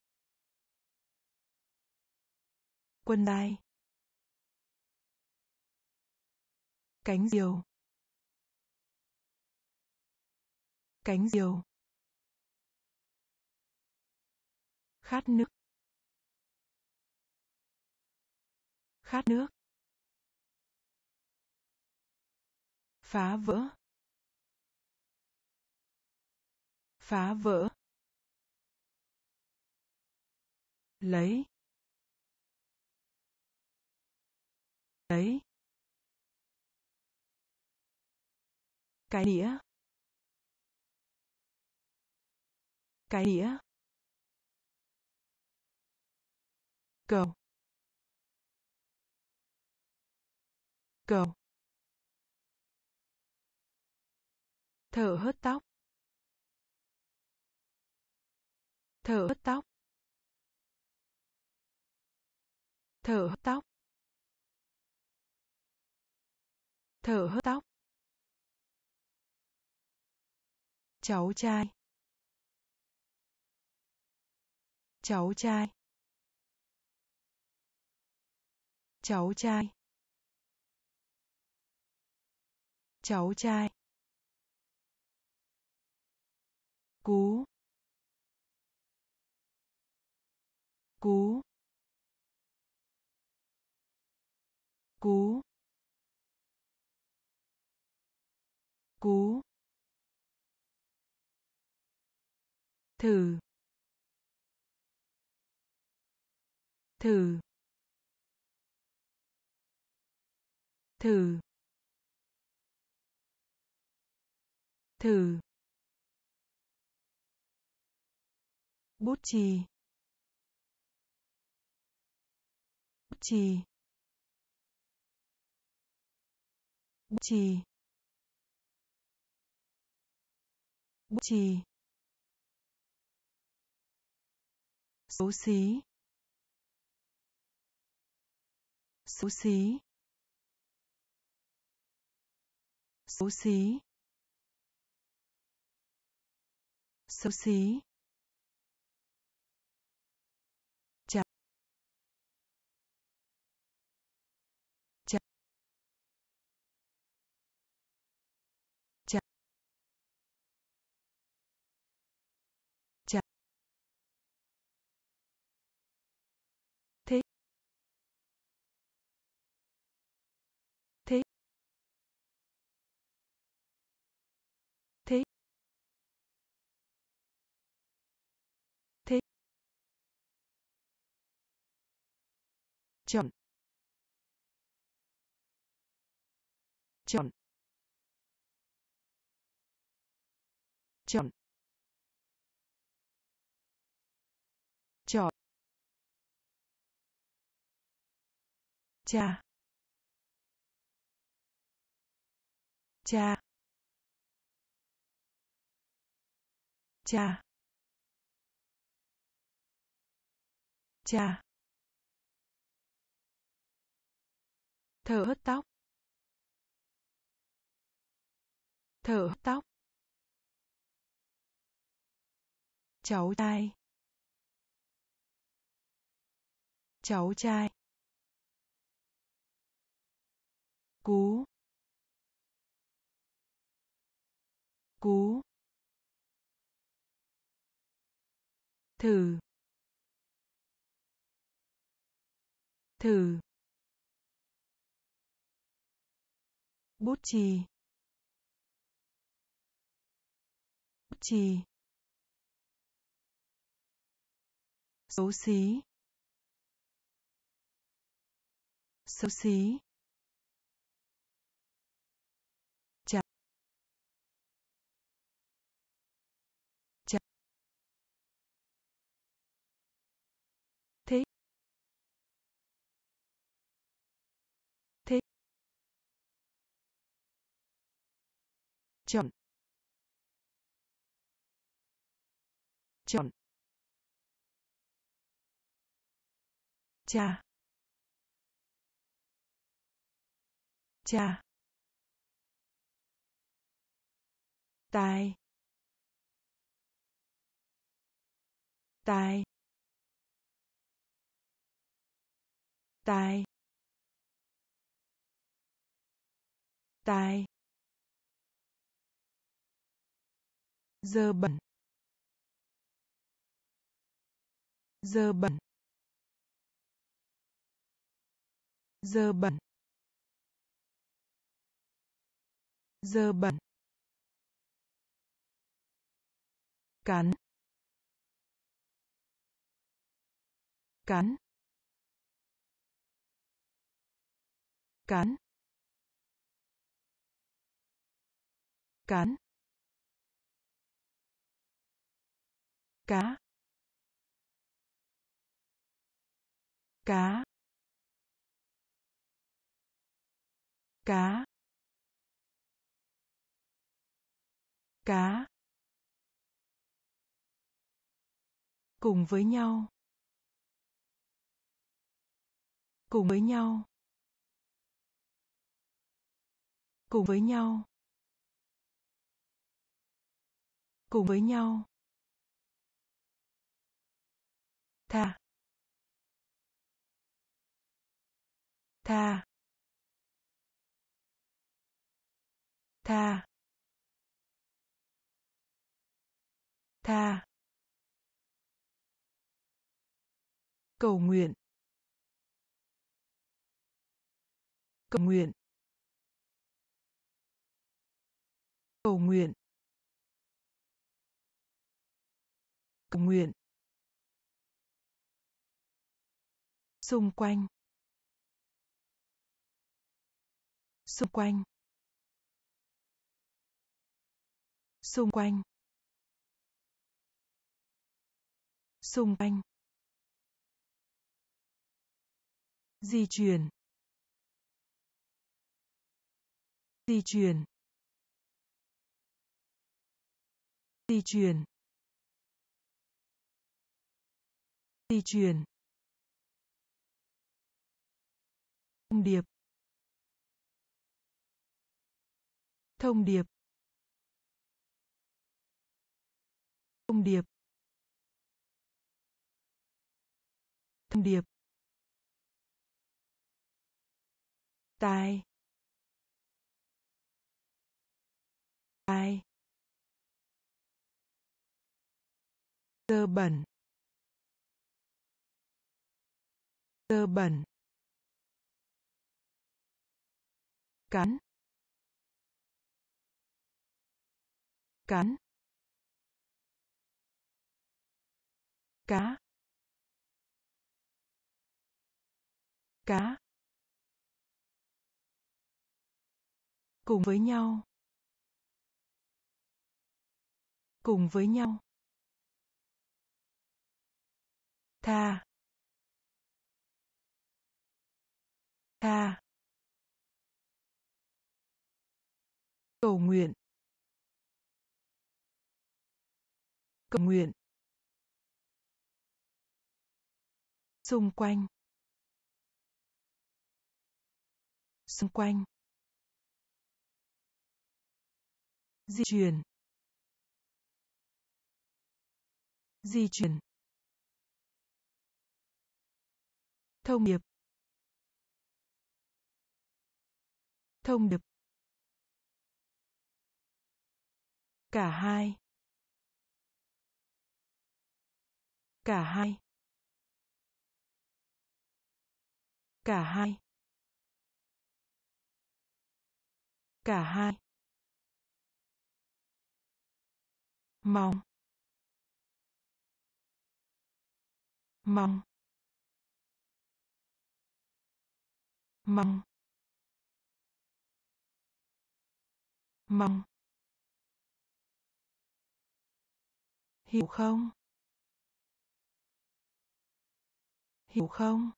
Quân dài. Cánh diều. Cánh diều. Khát nước. Khát nước. Phá vỡ. Phá vỡ. Lấy. Lấy. Cái đĩa. Cái đĩa. Cầu. Cầu. Thở hớt tóc. Thở hớt tóc. Thở hớt tóc. Thở hớt tóc. Cháu trai. Cháu trai. Cháu trai. Cháu trai. Cú. Cú. Cú. Cú. Thử. Thử. Thử. thử, bút chì, bút chì, bút chì, bút chì, xấu xí, xấu xí, xấu xí, xấu xí, chặt, chặt, chặt, chặt, thế, thế, thế, thế, chọn, chọn, chọn, chọn, cha, cha, cha, cha, thở hớt tóc, thở hớt tóc, cháu trai, cháu trai, cú, cú, thử, thử, bút chì, bút chì, xấu xí, xấu xí, chặt, chặt, thế, thế, chọn, chọn, cha, cha, tai, tai, tai, tai, dơ bẩn, dơ bẩn, dơ bẩn, dơ bẩn, cắn, cắn, cắn, cắn, cá, cá, cá, cá, cùng với nhau, cùng với nhau, cùng với nhau, cùng với nhau, tha, tha, tha, tha, cầu nguyện, cầu nguyện, cầu nguyện, cầu nguyện, xung quanh, xung quanh, xung quanh, xung quanh, di chuyển, di chuyển, di chuyển, di chuyển, thông điệp, thông điệp, thông điệp, thông điệp, tai, tai, dơ bẩn, dơ bẩn, cắn, cắn, cá, cá, cùng với nhau, cùng với nhau, tha, tha, cầu nguyện, cầu nguyện, xung quanh, xung quanh, di chuyển, di chuyển, thông điệp, thông điệp, cả hai, cả hai, cả hai, cả hai, mong, mong, mong, mong, hiểu không, hiểu không,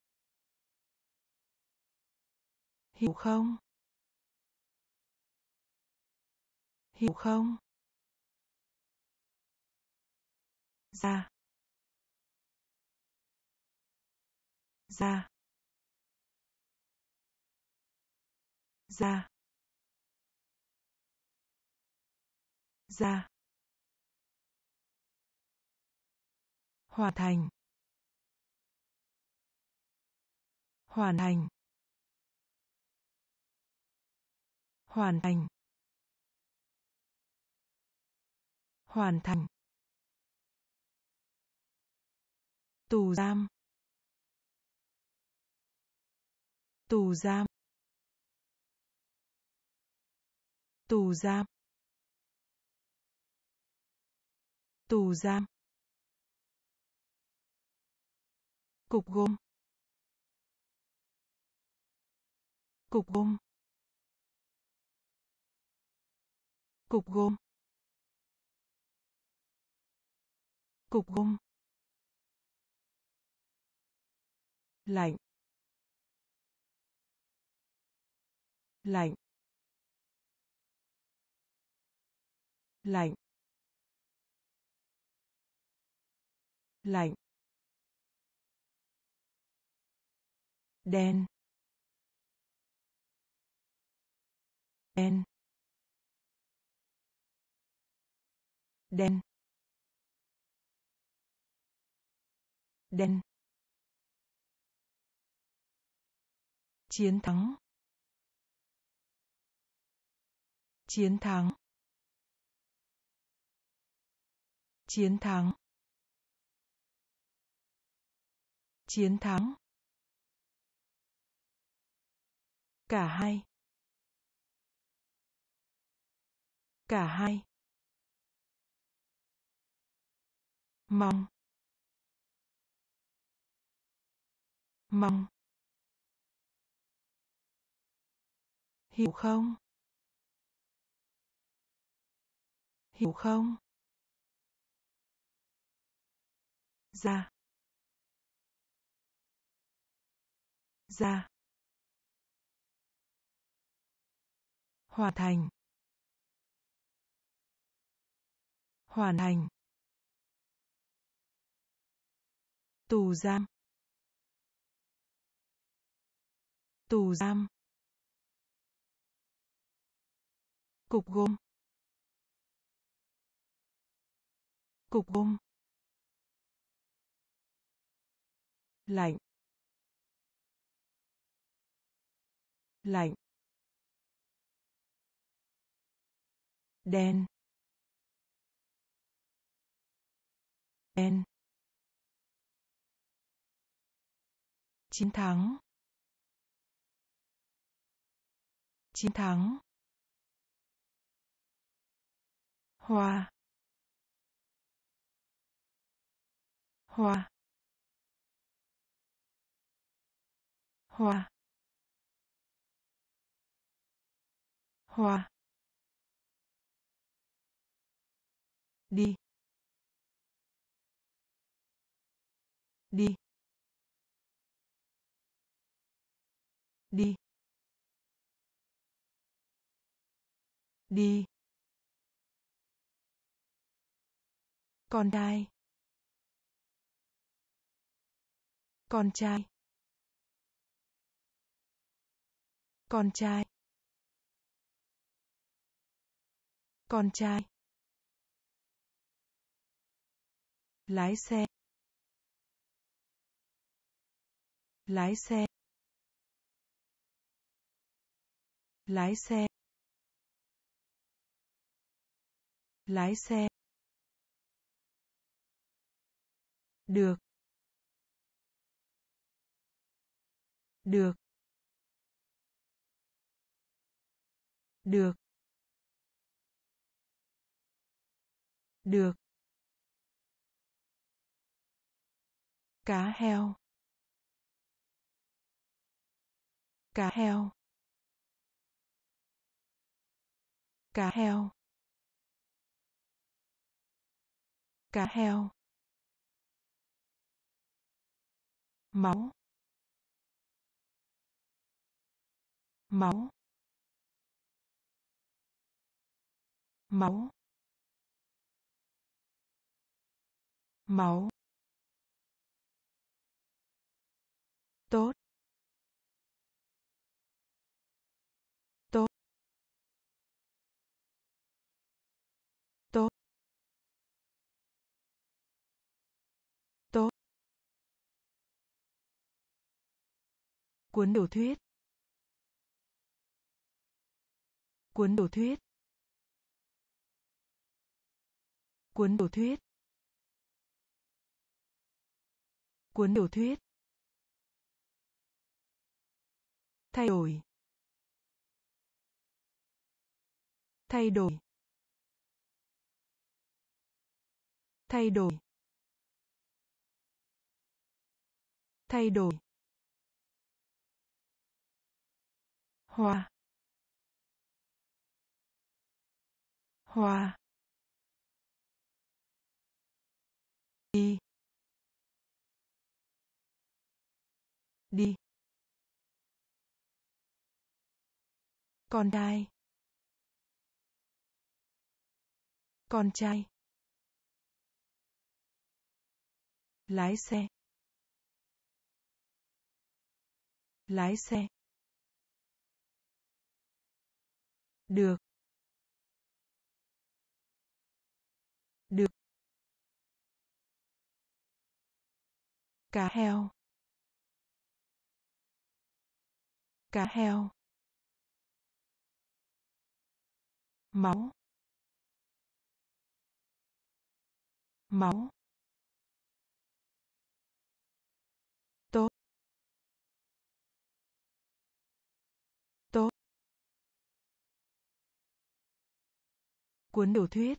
hiểu không, hiểu không, ra, ra, ra, ra, hoàn thành, hoàn thành, hoàn thành, hoàn thành, tù giam, tù giam, tù giam, tù giam, cục gôm, cục gôm, cục gôm, cục gôm, lạnh, lạnh, lạnh, lạnh, đen, đen, đen, đen, chiến thắng, chiến thắng, chiến thắng, chiến thắng, cả hai, cả hai, mong, mong, hiểu không, Hiểu không? Ra. Ra. Hoàn thành. Hoàn thành. Tù giam. Tù giam. Cục gôm. Cục gôm. Lạnh. Lạnh. Đen. Đen. Chiến thắng. Chiến thắng. Hoa. Hoa. Hoa. Hoa. Đi. Đi. Đi. Đi. Con trai. Con trai. Con trai. Con trai. Lái xe. Lái xe. Lái xe. Lái xe. Được. Được. Được. Được. Cá heo. Cá heo. Cá heo. Cá heo. Máu. Máu. Máu. Máu. Tốt. Tốt. Tốt. Tốt. Cuốn tiểu thuyết. Cuốn tiểu thuyết. Cuốn tiểu thuyết. Cuốn tiểu thuyết. Thay đổi. Thay đổi. Thay đổi. Thay đổi. Hoa. Hoa. Đi. Đi. Con trai. Con trai. Lái xe. Lái xe. Được. Được. Cá heo. Cá heo. Máu. Máu. Tốt. Tốt. Cuốn tiểu thuyết.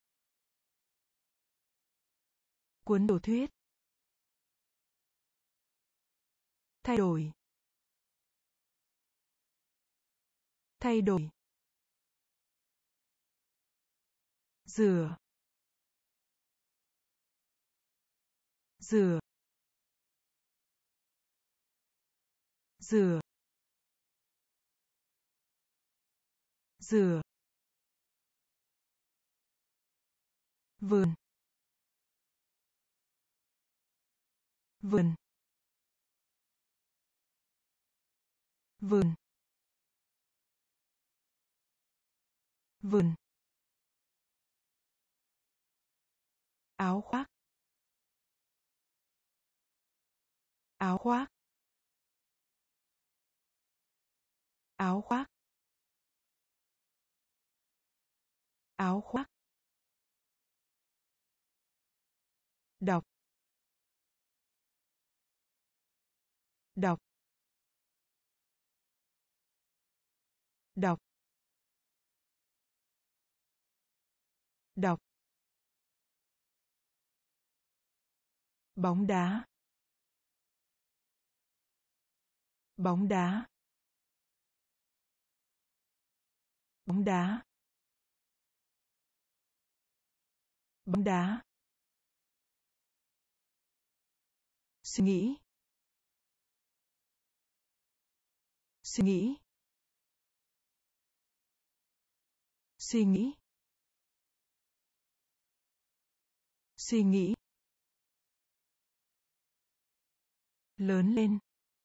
Cuốn tiểu thuyết. Thay đổi. Thay đổi. rửa, rửa, rửa, rửa, vườn, vườn, vườn, vườn, áo khoác, áo khoác, áo khoác, áo khoác, đọc, đọc, đọc, đọc, bóng đá, bóng đá, bóng đá, bóng đá, suy nghĩ, suy nghĩ, suy nghĩ, suy nghĩ, lớn lên,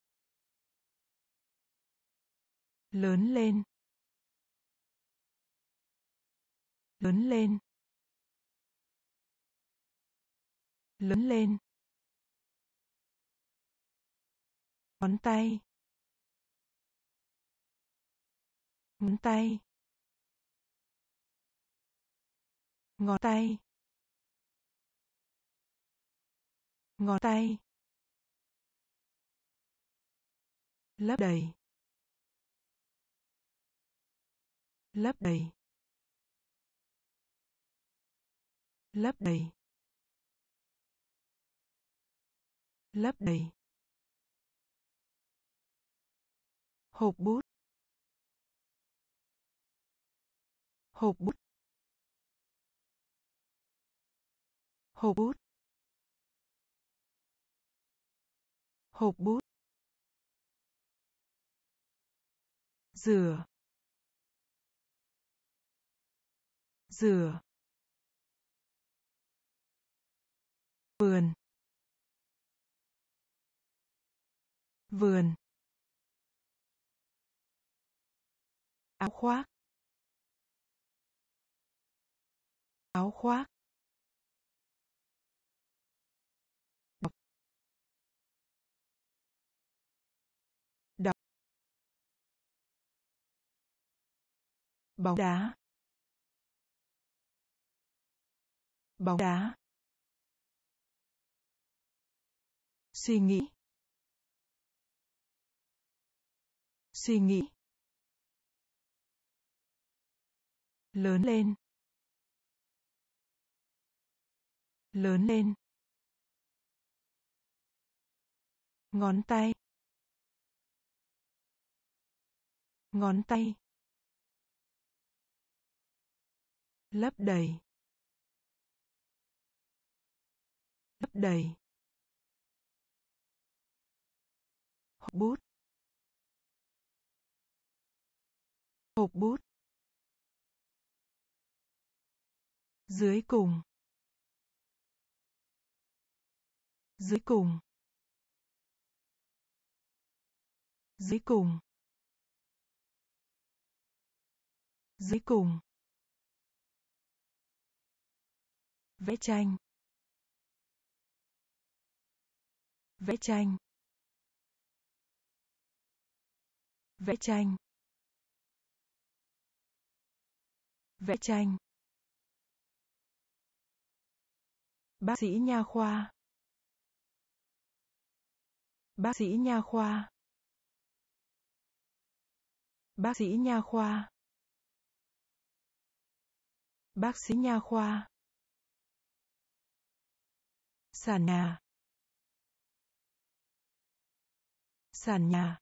lớn lên, lớn lên, lớn lên, ngón tay, ngón tay, ngón tay, ngón tay, lấp đầy, lấp đầy, lấp đầy, lấp đầy, hộp bút, hộp bút, hộp bút, hộp bút, rửa, rửa, vườn, vườn, áo khoác, áo khoác, đọc, đọc, bóng đá, bóng đá, suy nghĩ, suy nghĩ, lớn lên, lớn lên, ngón tay, ngón tay, lấp đầy, lấp đầy, hộp bút, hộp bút, dưới cùng, dưới cùng, dưới cùng, dưới cùng, vẽ tranh, vẽ tranh, vẽ tranh, vẽ tranh, bác sĩ nha khoa, bác sĩ nha khoa, bác sĩ nha khoa, bác sĩ nha khoa, sàn nhà, sàn nhà,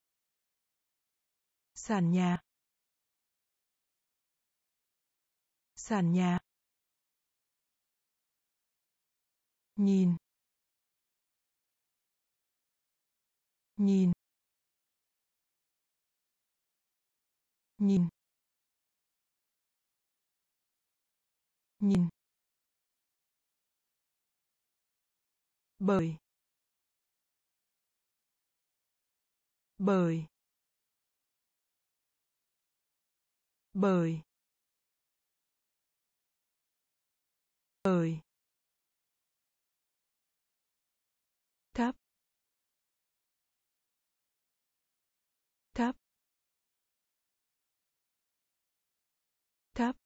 sàn nhà, Sàn nhà. Nhìn. Nhìn. Nhìn. Nhìn. Bởi. Bởi. Bởi. Bởi. Thấp. Thấp. Thấp.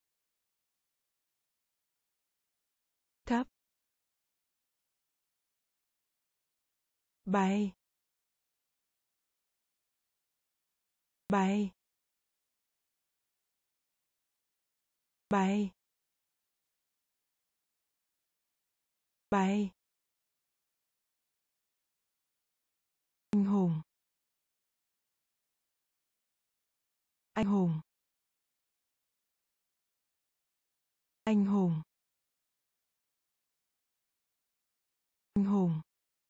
Thấp. Bay. Bay. Bay. Bay. Anh hùng. Anh hùng. Anh hùng. Anh hùng.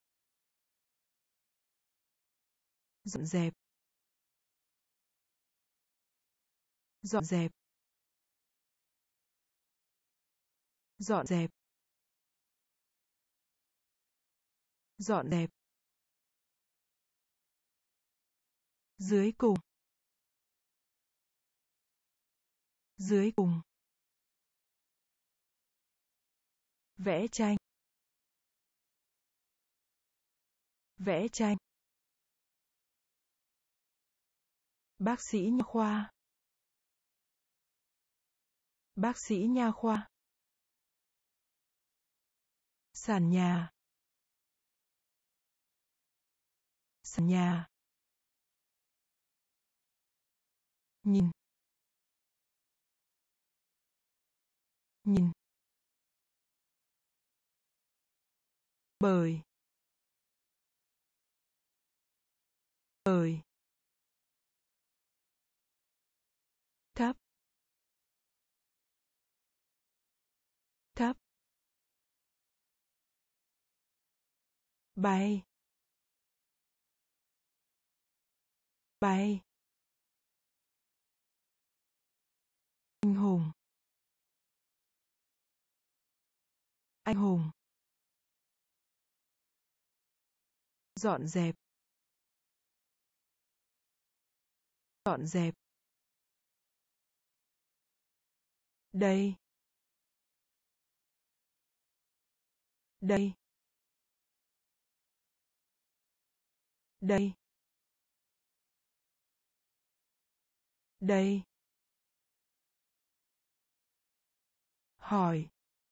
Dọn dẹp. Dọn dẹp. Dọn dẹp. Dọn dẹp. Dưới cùng. Dưới cùng. Vẽ tranh. Vẽ tranh. Bác sĩ nha khoa. Bác sĩ nha khoa. Sàn nhà. Sàn nhà. Nhìn. Nhìn. Bởi. Bởi. Thấp. Thấp. Bay. Bay. Anh hùng. Anh hùng. Dọn dẹp. Dọn dẹp. Đây. Đây. Đây. Đây. Hỏi.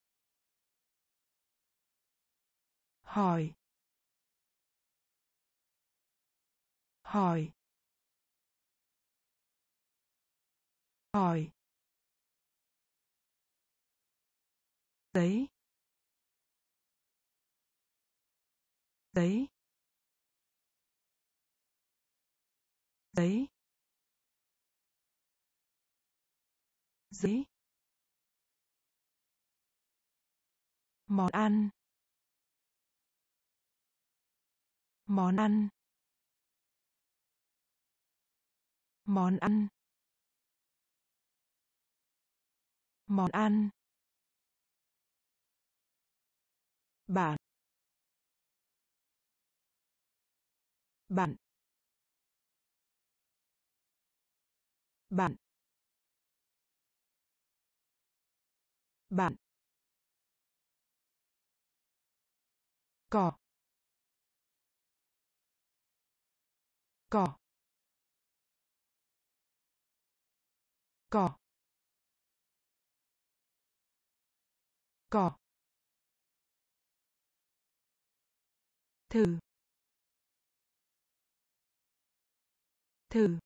Hỏi. Hỏi. Hỏi. Giấy. Giấy. Giấy. Giấy. Món ăn. Món ăn. Món ăn. Món ăn. Bạn. Bạn. Bạn. Bạn. Cỏ. Cỏ. Cỏ. Cỏ. Thử. Thử.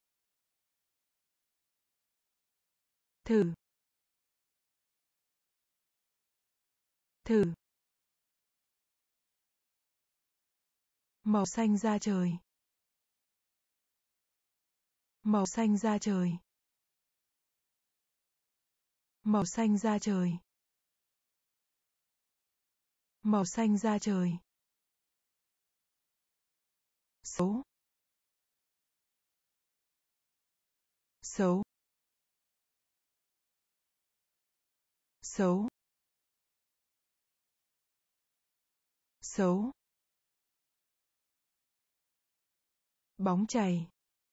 Thử. Thử. Màu xanh da trời. Màu xanh da trời. Màu xanh da trời. Màu xanh da trời. Xấu. Xấu. Xấu. Xấu. Bóng chày.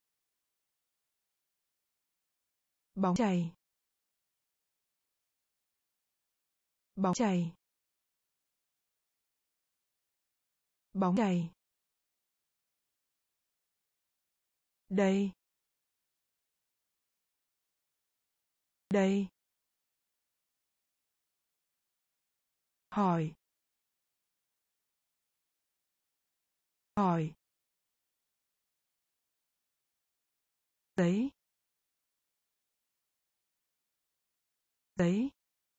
Bóng chày. Bóng chày. Bóng chày. Đây. Đây. Hỏi. Hỏi. Giấy. Giấy.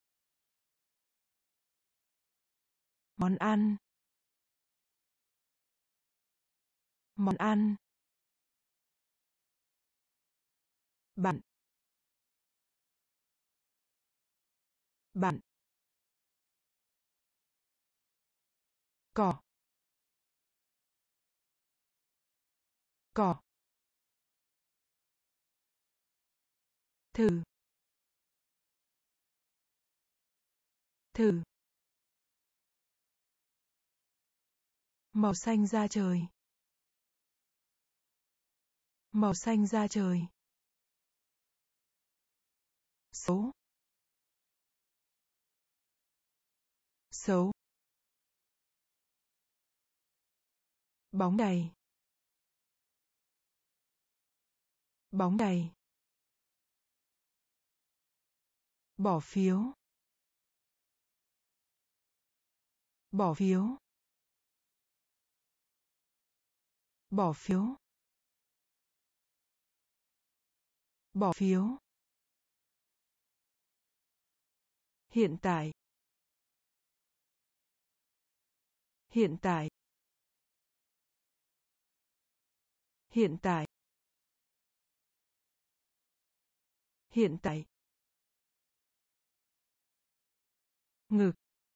Món ăn. Món ăn. Bạn. Bạn. Cỏ. Cỏ. Thử. Thử. Màu xanh da trời. Màu xanh da trời. Xấu. Xấu. Bóng chày. Bóng chày. Bỏ phiếu. Bỏ phiếu. Bỏ phiếu. Bỏ phiếu. Hiện tại. Hiện tại. Hiện tại. Hiện tại. Ngực.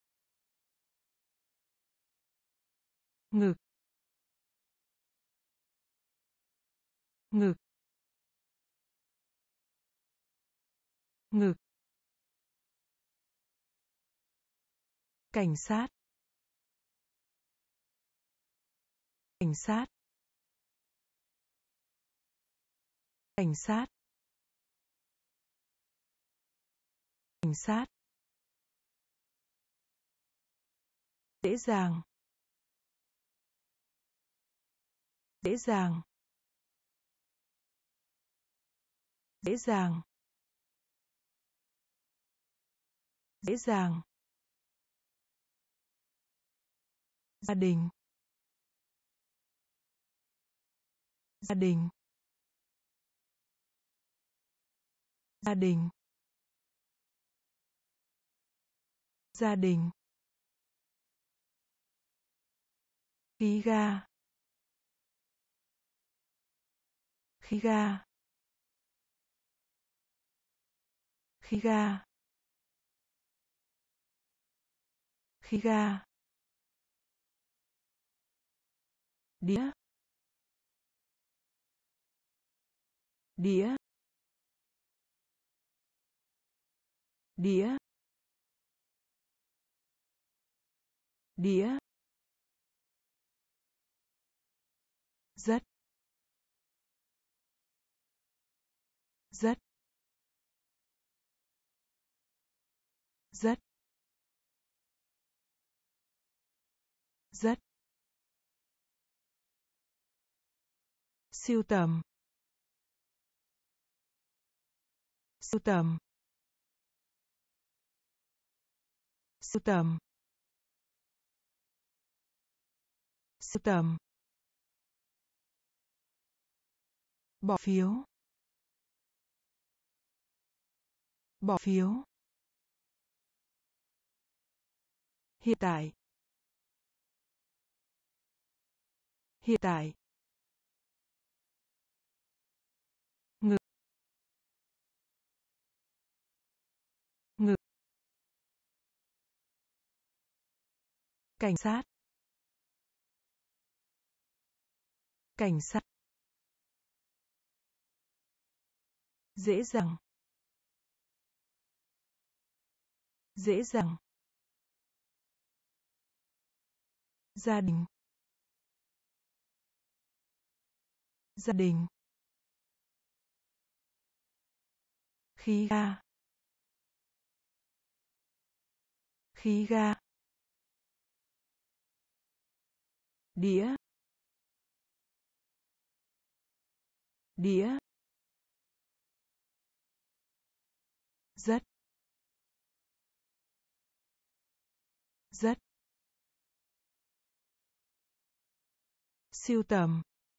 Ngực. Ngực. Ngực. Cảnh sát. Cảnh sát. Cảnh sát. Cảnh sát. Dễ dàng. Dễ dàng. Dễ dàng. Dễ dàng. Gia đình. Gia đình. Gia đình. Gia đình. Khí ga. Khí ga. Khí ga. Khí ga. Đĩa. Đĩa. Đĩa. Đĩa. Rất. Rất. Rất. Rất. Sưu tầm. Sưu tầm. Sưu tầm. Sưu tầm. Bỏ phiếu. Bỏ phiếu. Hiện tại. Hiện tại. Ngực. cảnh sát, cảnh sát, dễ dàng, dễ dàng, gia đình, gia đình, khí ga, khí ga, đĩa, đĩa, rất, rất, sưu tầm,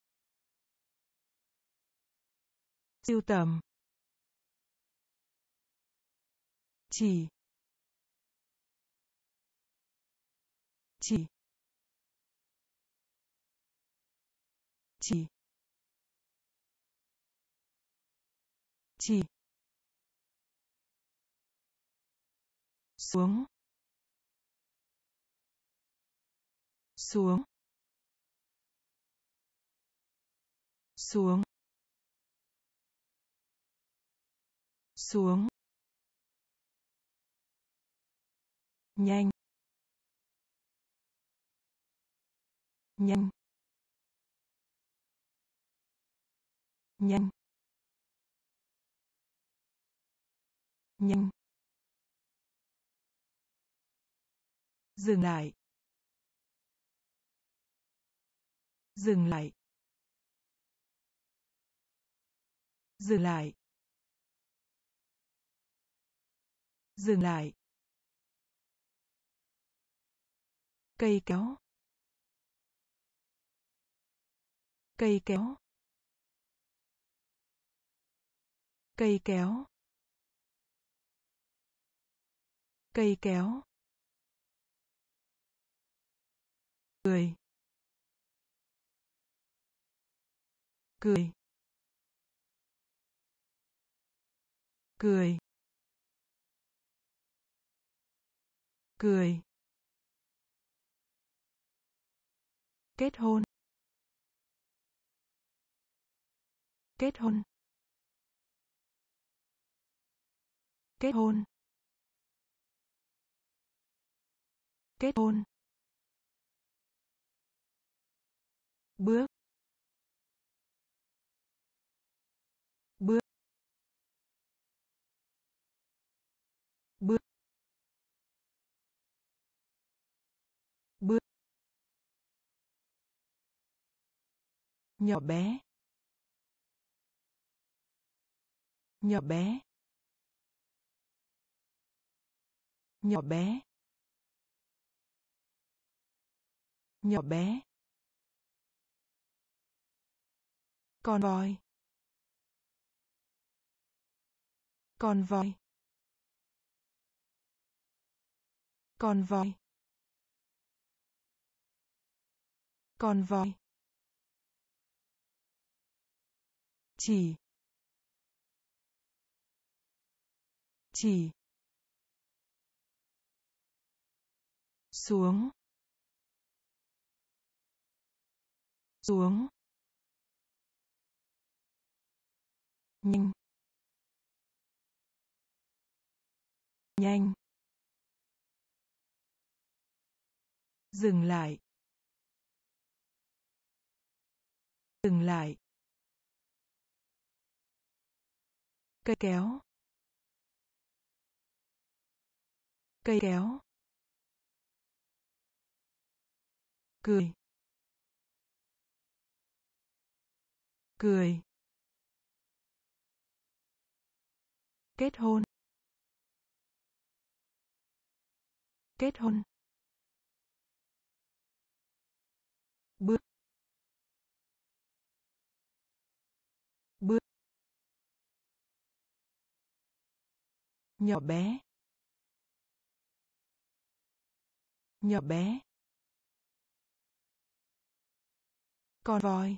sưu tầm, chỉ, chỉ, chỉ, chỉ, xuống, xuống, xuống, xuống, nhanh, nhanh, nhanh, nhanh, dừng lại, dừng lại, dừng lại, dừng lại, cây kéo, cây kéo, cây kéo, cây kéo, cười, cười, cười, cười, kết hôn, kết hôn, kết hôn, kết hôn, bước, bước, bước, bước, nhỏ bé, nhỏ bé, nhỏ bé, nhỏ bé, con voi, con voi, con voi, con voi, chỉ, chỉ, xuống, xuống, nhanh, nhanh, dừng lại, dừng lại, cây kéo, cây kéo, cười, cười, kết hôn, kết hôn, bước, bước, nhỏ bé, nhỏ bé, con voi,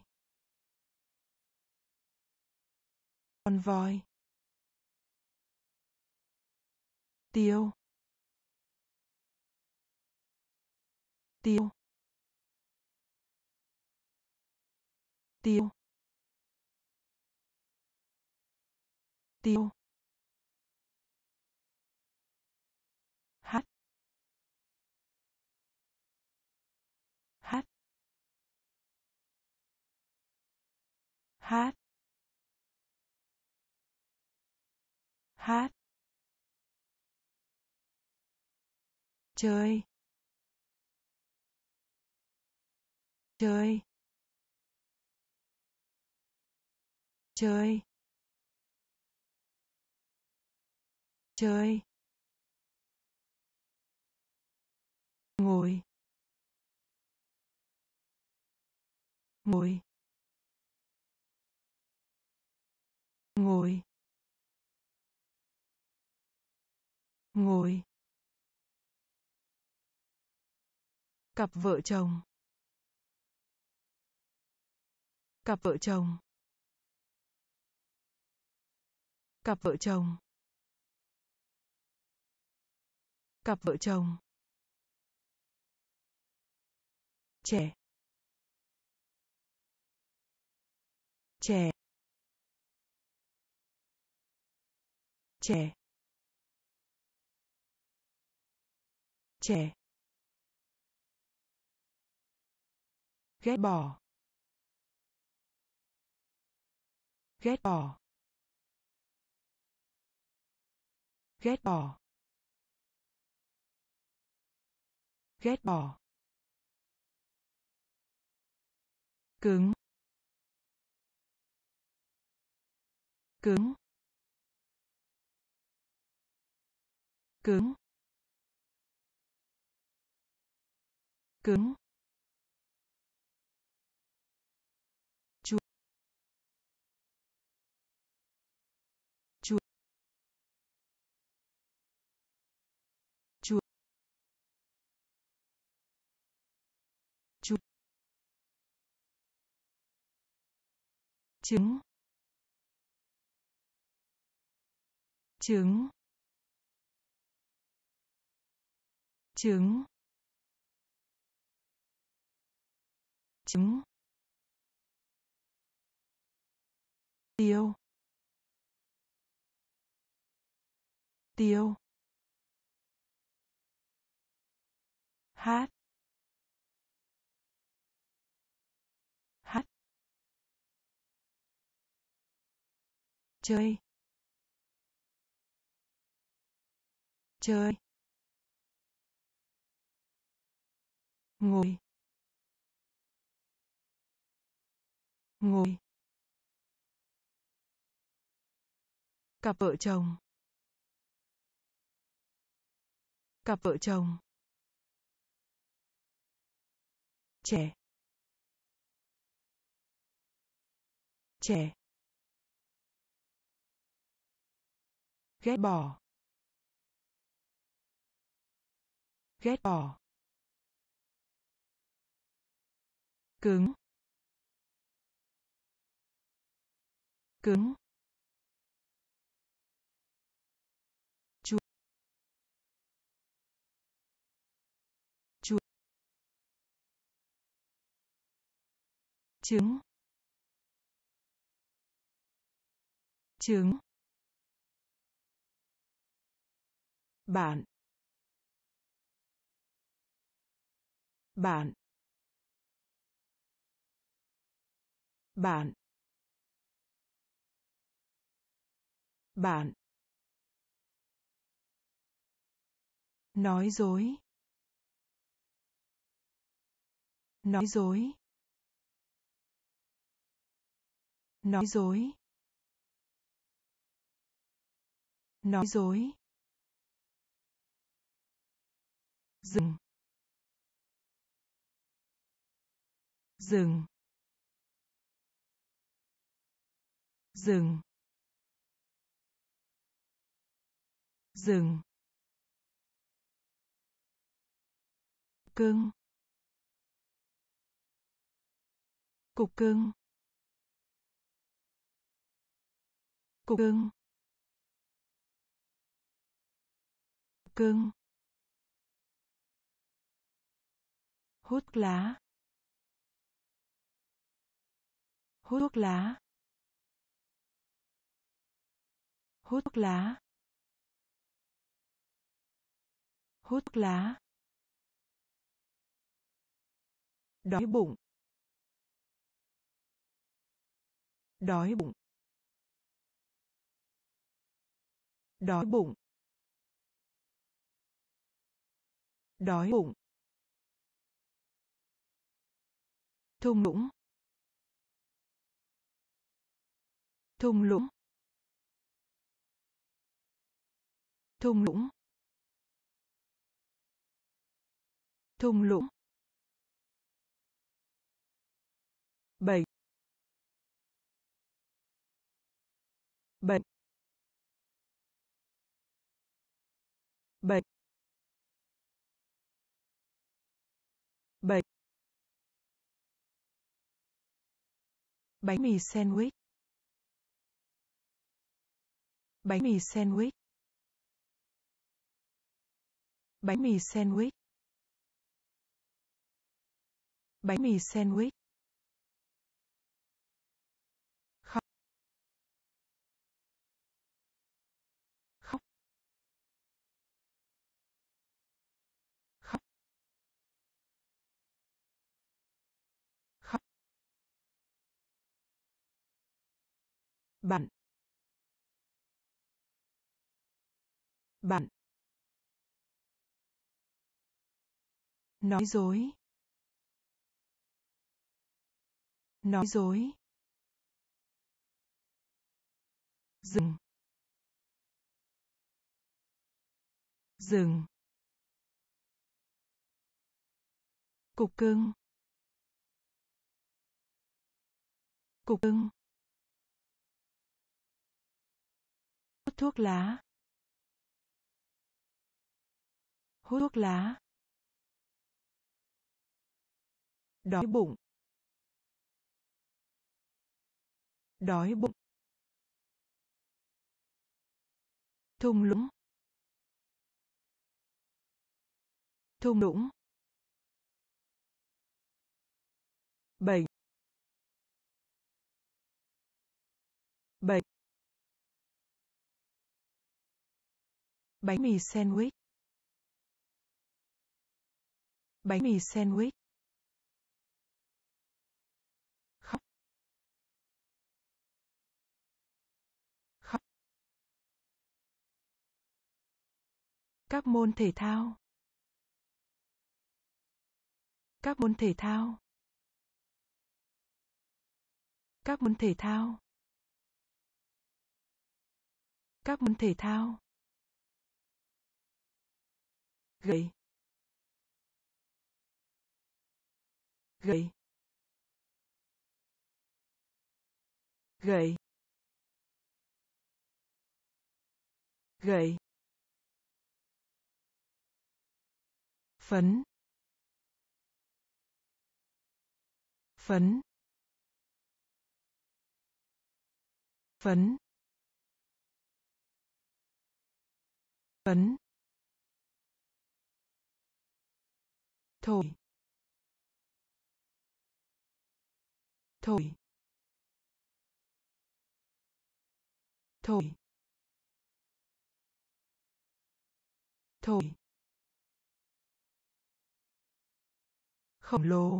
con voi, tiêu, tiêu tiêu tiêu hát hát hát hát chơi chơi chơi chơi ngồi ngồi ngồi ngồi cặp vợ chồng cặp vợ chồng cặp vợ chồng cặp vợ chồng trẻ trẻ trẻ trẻ ghét bỏ ghét bỏ ghét bỏ ghét bỏ cứng cứng cứng cứng chu chu chu chu trứng trứng trứng trứng tiêu tiêu hát hát chơi chơi ngồi ngồi cặp vợ chồng cặp vợ chồng trẻ trẻ ghét bỏ ghét bỏ cứng cứng chu chu trứng trứng bạn bạn bạn bạn nói dối nói dối nói dối nói dối dừng dừng dừng dừng cưng cục cưng cục cưng cưng hút thuốc lá, hút thuốc lá, hút thuốc lá, hút thuốc lá, đói bụng, đói bụng, đói bụng, đói bụng, thung lũng, thung lũng, thung lũng, thung lũng, bệnh, bệnh, bệnh, bệnh, bánh mì sandwich, bánh mì sandwich, bánh mì sandwich, bánh mì sandwich, khóc, khóc, khóc, khóc, bạn, bạn, nói dối, nói dối, dừng, dừng, cục cưng, cục cưng, hút thuốc lá, hút thuốc lá, đói bụng, đói bụng, thung lũng, thung lũng, bệnh, bệnh, bánh mì sandwich, bánh mì sandwich, khóc, khóc, các môn thể thao, các môn thể thao, các môn thể thao, các môn thể thao, gầy, gầy, gầy, gầy, phấn, phấn, phấn, phấn, thổi, thổi, thổi, thổi, khổng lồ,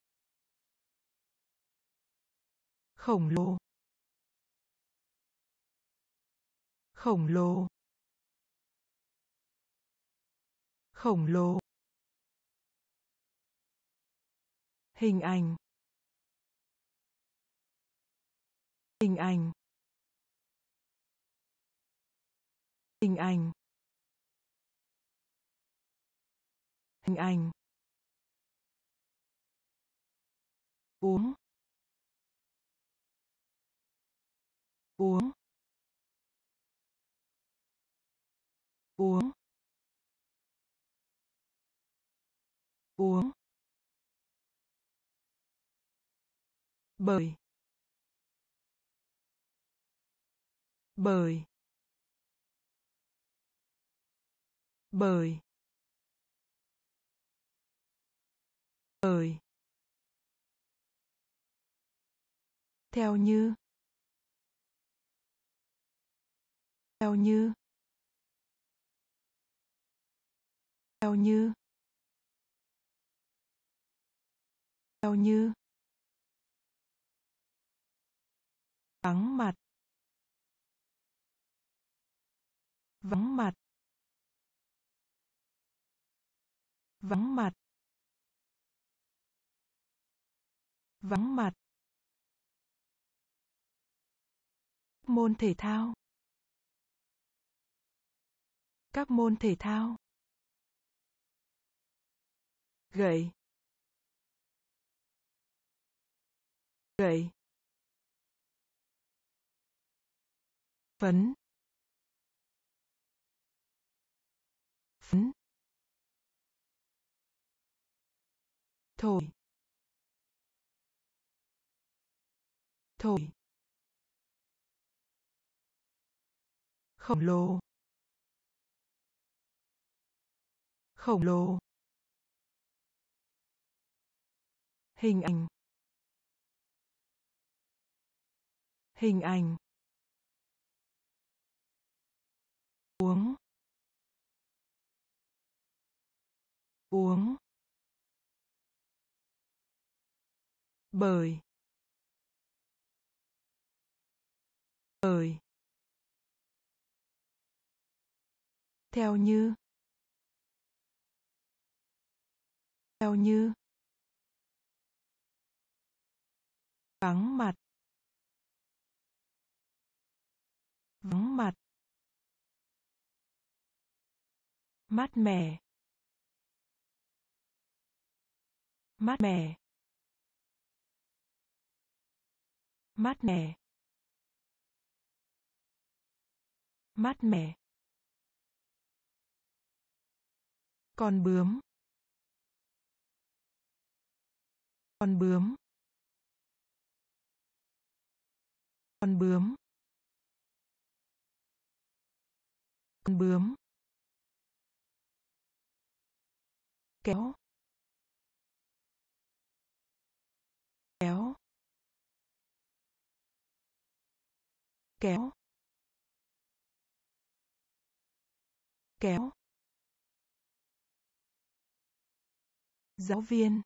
khổng lồ, khổng lồ, khổng lồ, hình ảnh, hình ảnh, hình ảnh, hình ảnh, uống, uống, uống, uống, bởi, bởi, bởi, Bởi. Theo như. Theo như. Theo như. Theo như. Vắng mặt. Vắng mặt. Vắng mặt. Vắng mặt. Môn thể thao. Các môn thể thao. Gậy. Gậy. Phấn. Phấn. Thổi. Thổi. Khổng lồ. Khổng lồ. Hình ảnh. Hình ảnh. Uống. Uống. Bởi. Bởi. Theo như. Theo như. Vắng mặt. Vắng mặt. Mát mẻ. Mát mẻ. Mát mẻ. Mát mẻ. Con bướm. Con bướm. Con bướm. Con bướm. Kéo. Kéo. Kéo. Kéo. Giáo viên.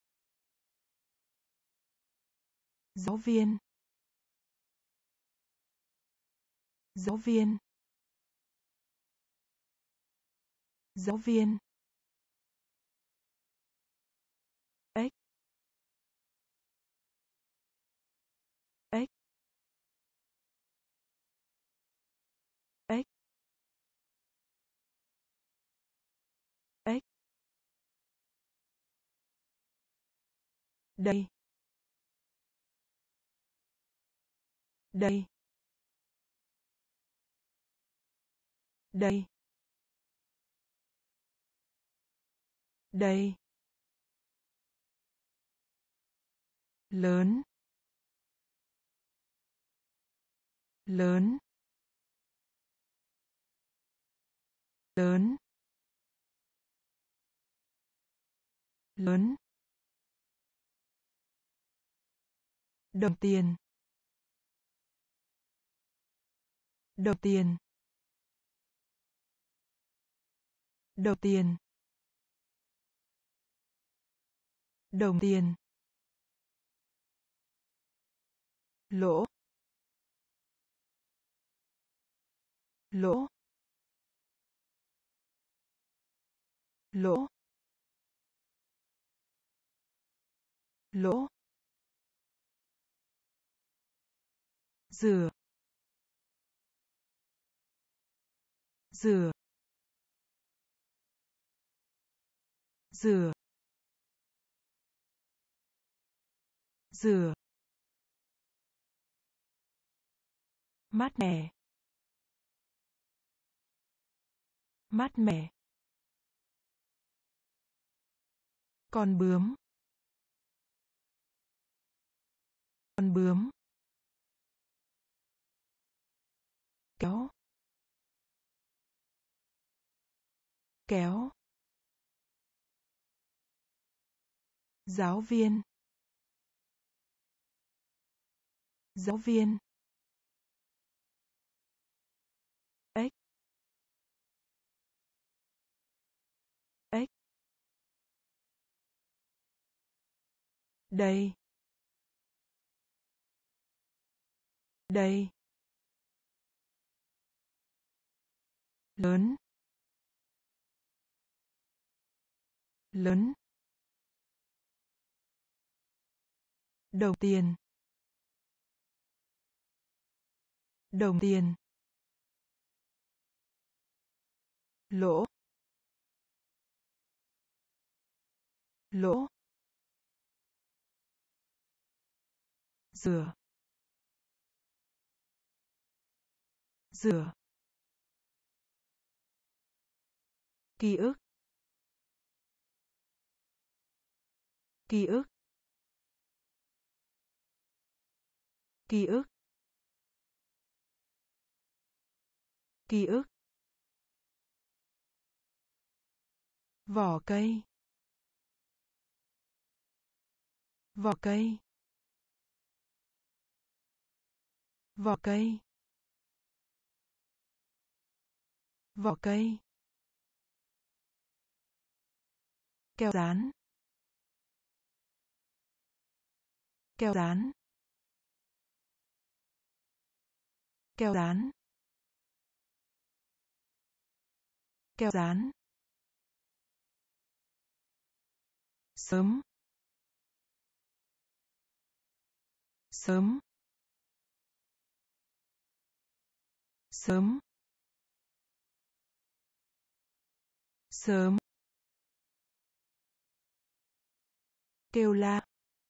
Giáo viên. Giáo viên. Giáo viên. Ếch. Ếch. Ếch. Ếch. Đây. Đây. Đây. Đây. Lớn. Lớn. Lớn. Lớn. Đồng tiền. Đồng tiền. Đồng tiền. Đồng tiền. Lỗ. Lỗ. Lỗ. Lỗ. Rửa. Rửa. Rửa. Rửa. Mát mẻ. Mát mẻ. Con bướm. Con bướm. Kéo. Kéo. giáo viên, giáo viên, ếch, ếch, đây, đây, lớn, lớn, đồng tiền, đồng tiền, lỗ, lỗ, rửa, rửa, ký ức, ký ức, ký ức, ký ức, vỏ cây, vỏ cây, vỏ cây, vỏ cây, keo dán, keo dán, keo dán, keo dán, sớm, sớm, sớm, sớm, kêu la,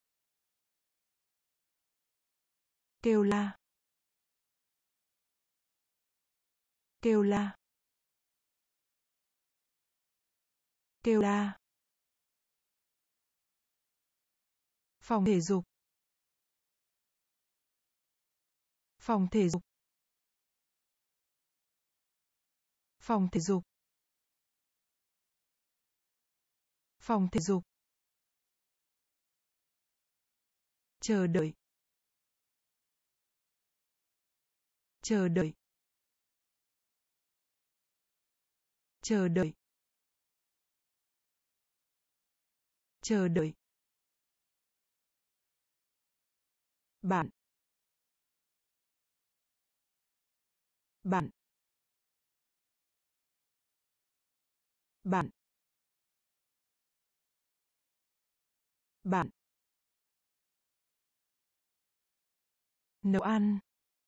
kêu la, kêu la, kêu la, phòng thể dục, phòng thể dục, phòng thể dục, phòng thể dục, chờ đợi, chờ đợi, chờ đợi, chờ đợi, bạn, bạn, bạn, bạn, nấu ăn,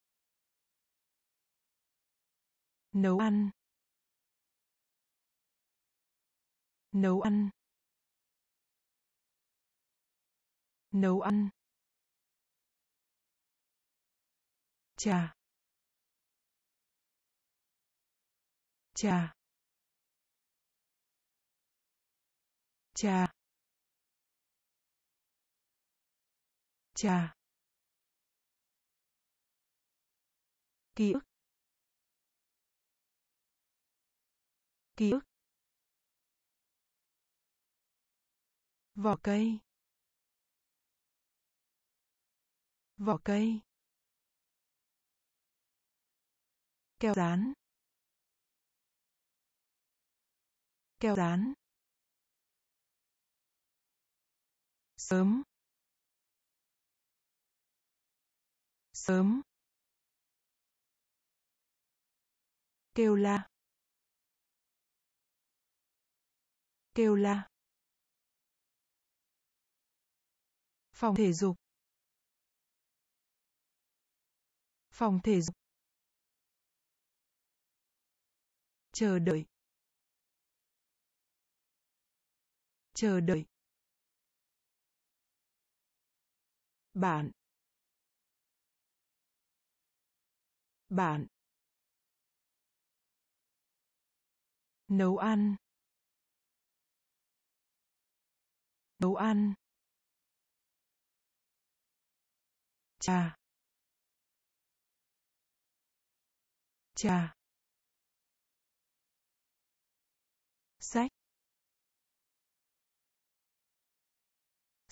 nấu ăn, nấu ăn, nấu ăn, trà, trà, trà, trà, ký ức, ký ức, vỏ cây, vỏ cây, keo dán, keo dán, sớm, sớm, kêu la, kêu la, phòng thể dục, phòng thể dục, chờ đợi, chờ đợi, bạn, bạn, nấu ăn, nấu ăn, trà, trà, sách,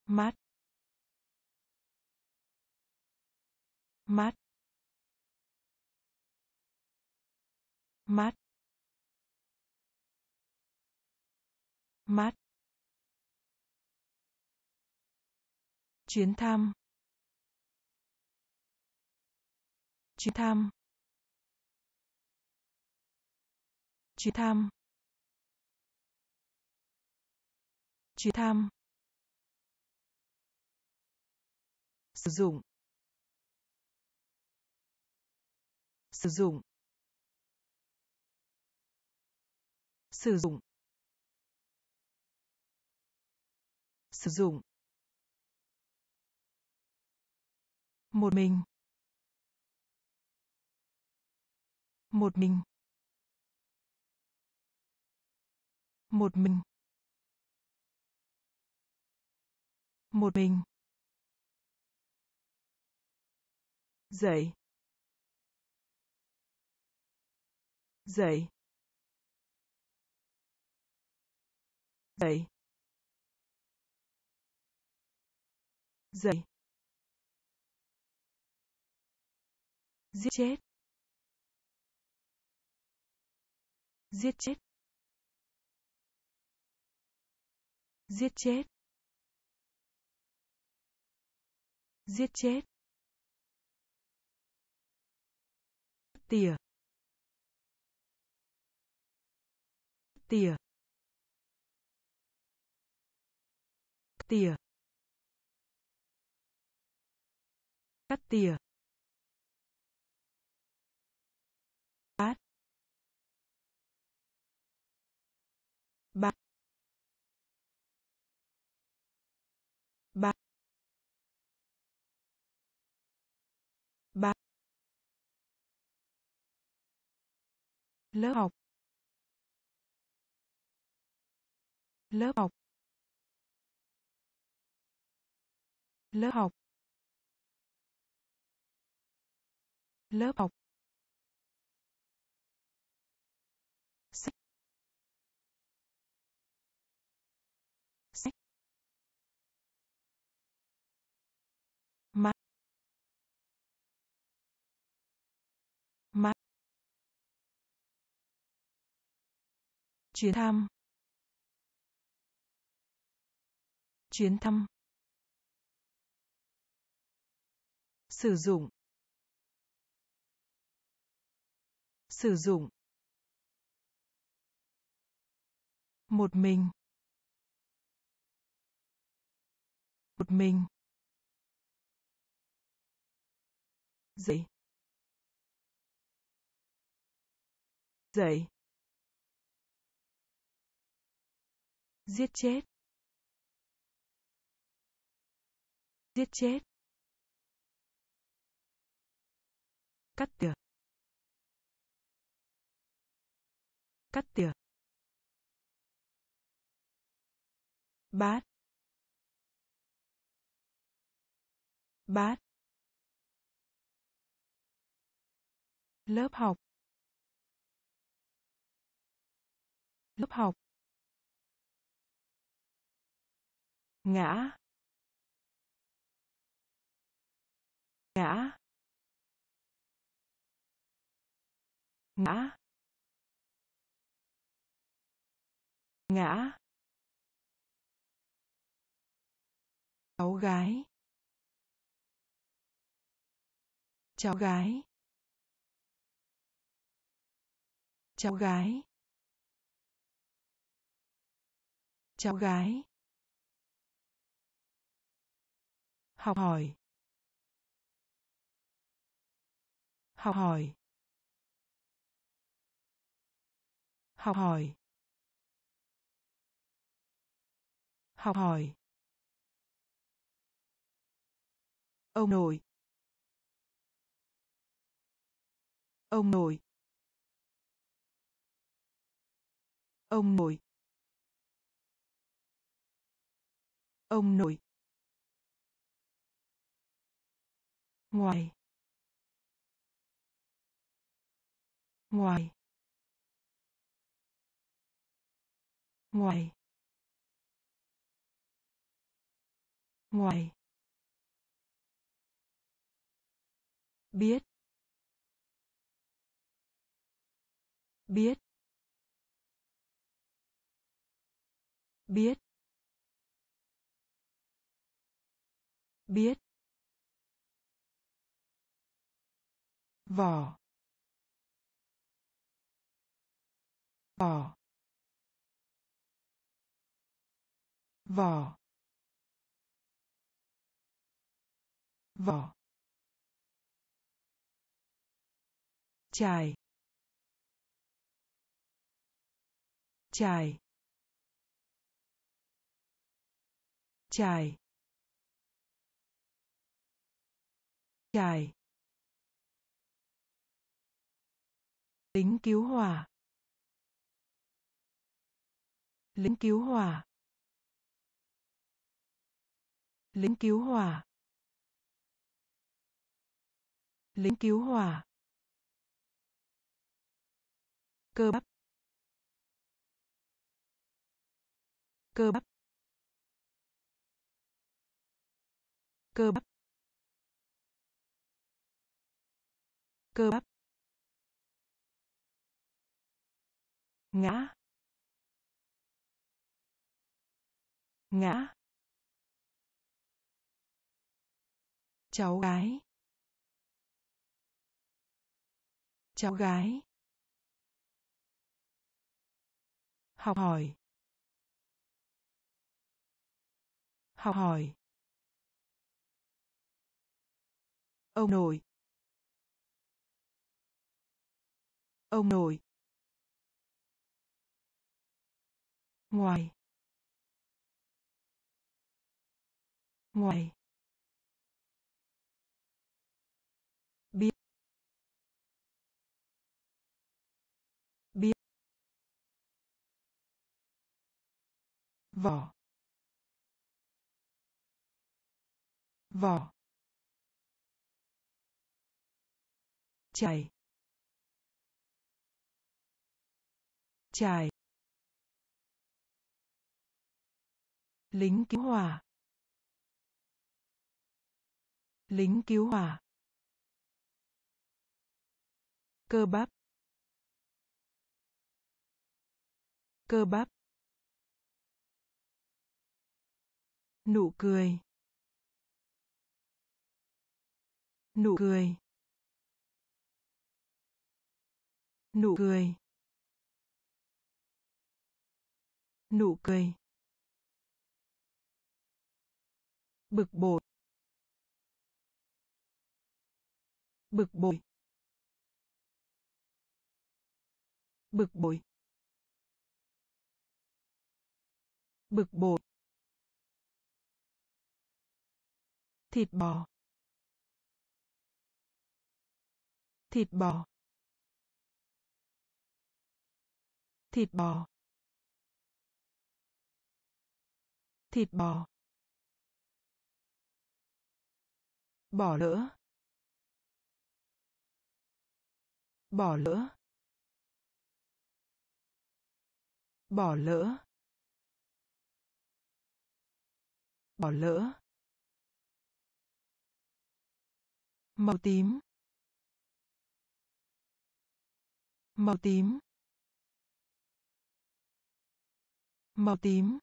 mát, mát, mát, mát. Chuyến thăm, chuyến thăm, chuyến thăm, chuyến thăm. Sử dụng, sử dụng, sử dụng, sử dụng. Một mình, một mình, một mình, một mình. Dậy, dậy, dậy, dậy. Giết chết, giết chết, giết chết, giết chết. Tỉa, tỉa, tỉa. Cắt tỉa. Bát, bát, bát, bát. Lớp học, lớp học, lớp học, lớp học. Sách, sách. Mát, mát. Chuyến thăm, chuyến thăm. Sử dụng, sử dụng. Một mình, một mình. Dậy, dậy. Giết chết, giết chết. Cắt tỉa, cắt tỉa. Bát, bát. Lớp học, lớp học. Ngã, ngã, ngã, ngã. Cháu gái, cháu gái, cháu gái, cháu gái. Học hỏi, học hỏi, học hỏi, học hỏi. Ông nội, ông nội, ông nội, ông nội. Ngoài, ngoài, ngoài. ngoài, biết, biết, biết, biết, vỏ, vỏ, vỏ, vỏ, trải, trải, trải, trải, lính cứu hỏa, lính cứu hỏa, lính cứu hỏa, lính cứu hỏa, cơ bắp, cơ bắp, cơ bắp, cơ bắp, ngã, ngã, cháu gái, cháu gái, học hỏi, học hỏi, ông nội, ông nội, ngoài, ngoài, biết, biết, vỏ, vỏ, chảy, chảy, lính cứu hỏa, lính cứu hỏa, cơ bắp, cơ bắp, nụ cười, nụ cười, nụ cười, nụ cười, bực bội, bực bội, bực bội, bực bội, thịt bò, thịt bò, thịt bò, thịt bò, bỏ lỡ, bỏ lỡ, bỏ lỡ, bỏ lỡ, màu tím, màu tím, màu tím,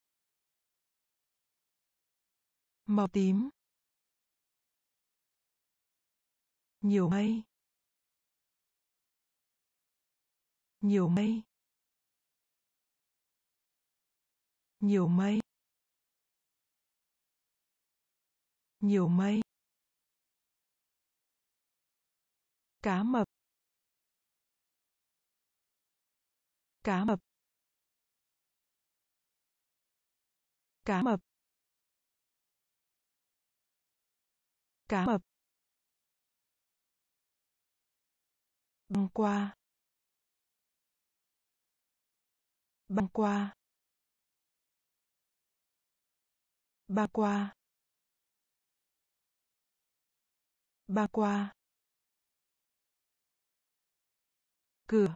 màu tím, nhiều mây, nhiều mây, nhiều mây, nhiều mây, cá mập, cá mập, cá mập, cá mập, băng qua, băng qua, băng qua, băng qua, cửa,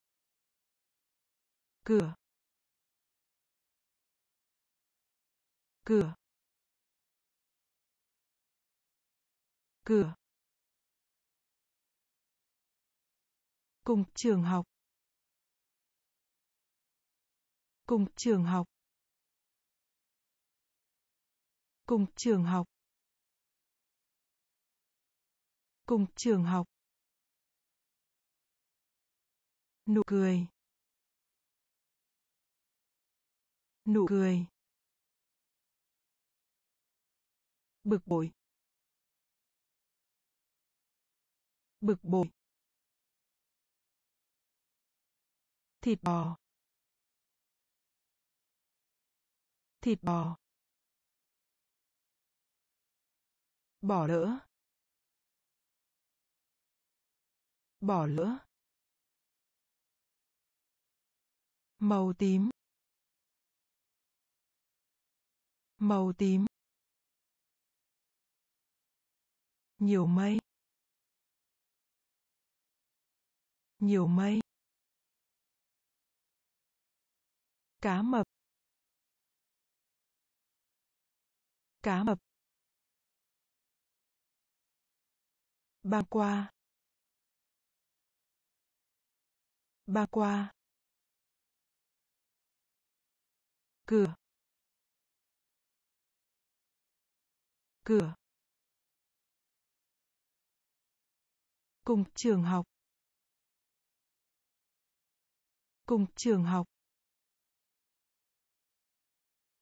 cửa, cửa, cửa, cùng trường học, cùng trường học, cùng trường học, cùng trường học, nụ cười, nụ cười, bực bội, bực bội, thịt bò, thịt bò, bỏ lỡ, bỏ lỡ, màu tím, màu tím, nhiều mây, nhiều mây, cá mập, cá mập, băng qua, băng qua, cửa, cửa, cùng trường học, cùng trường học,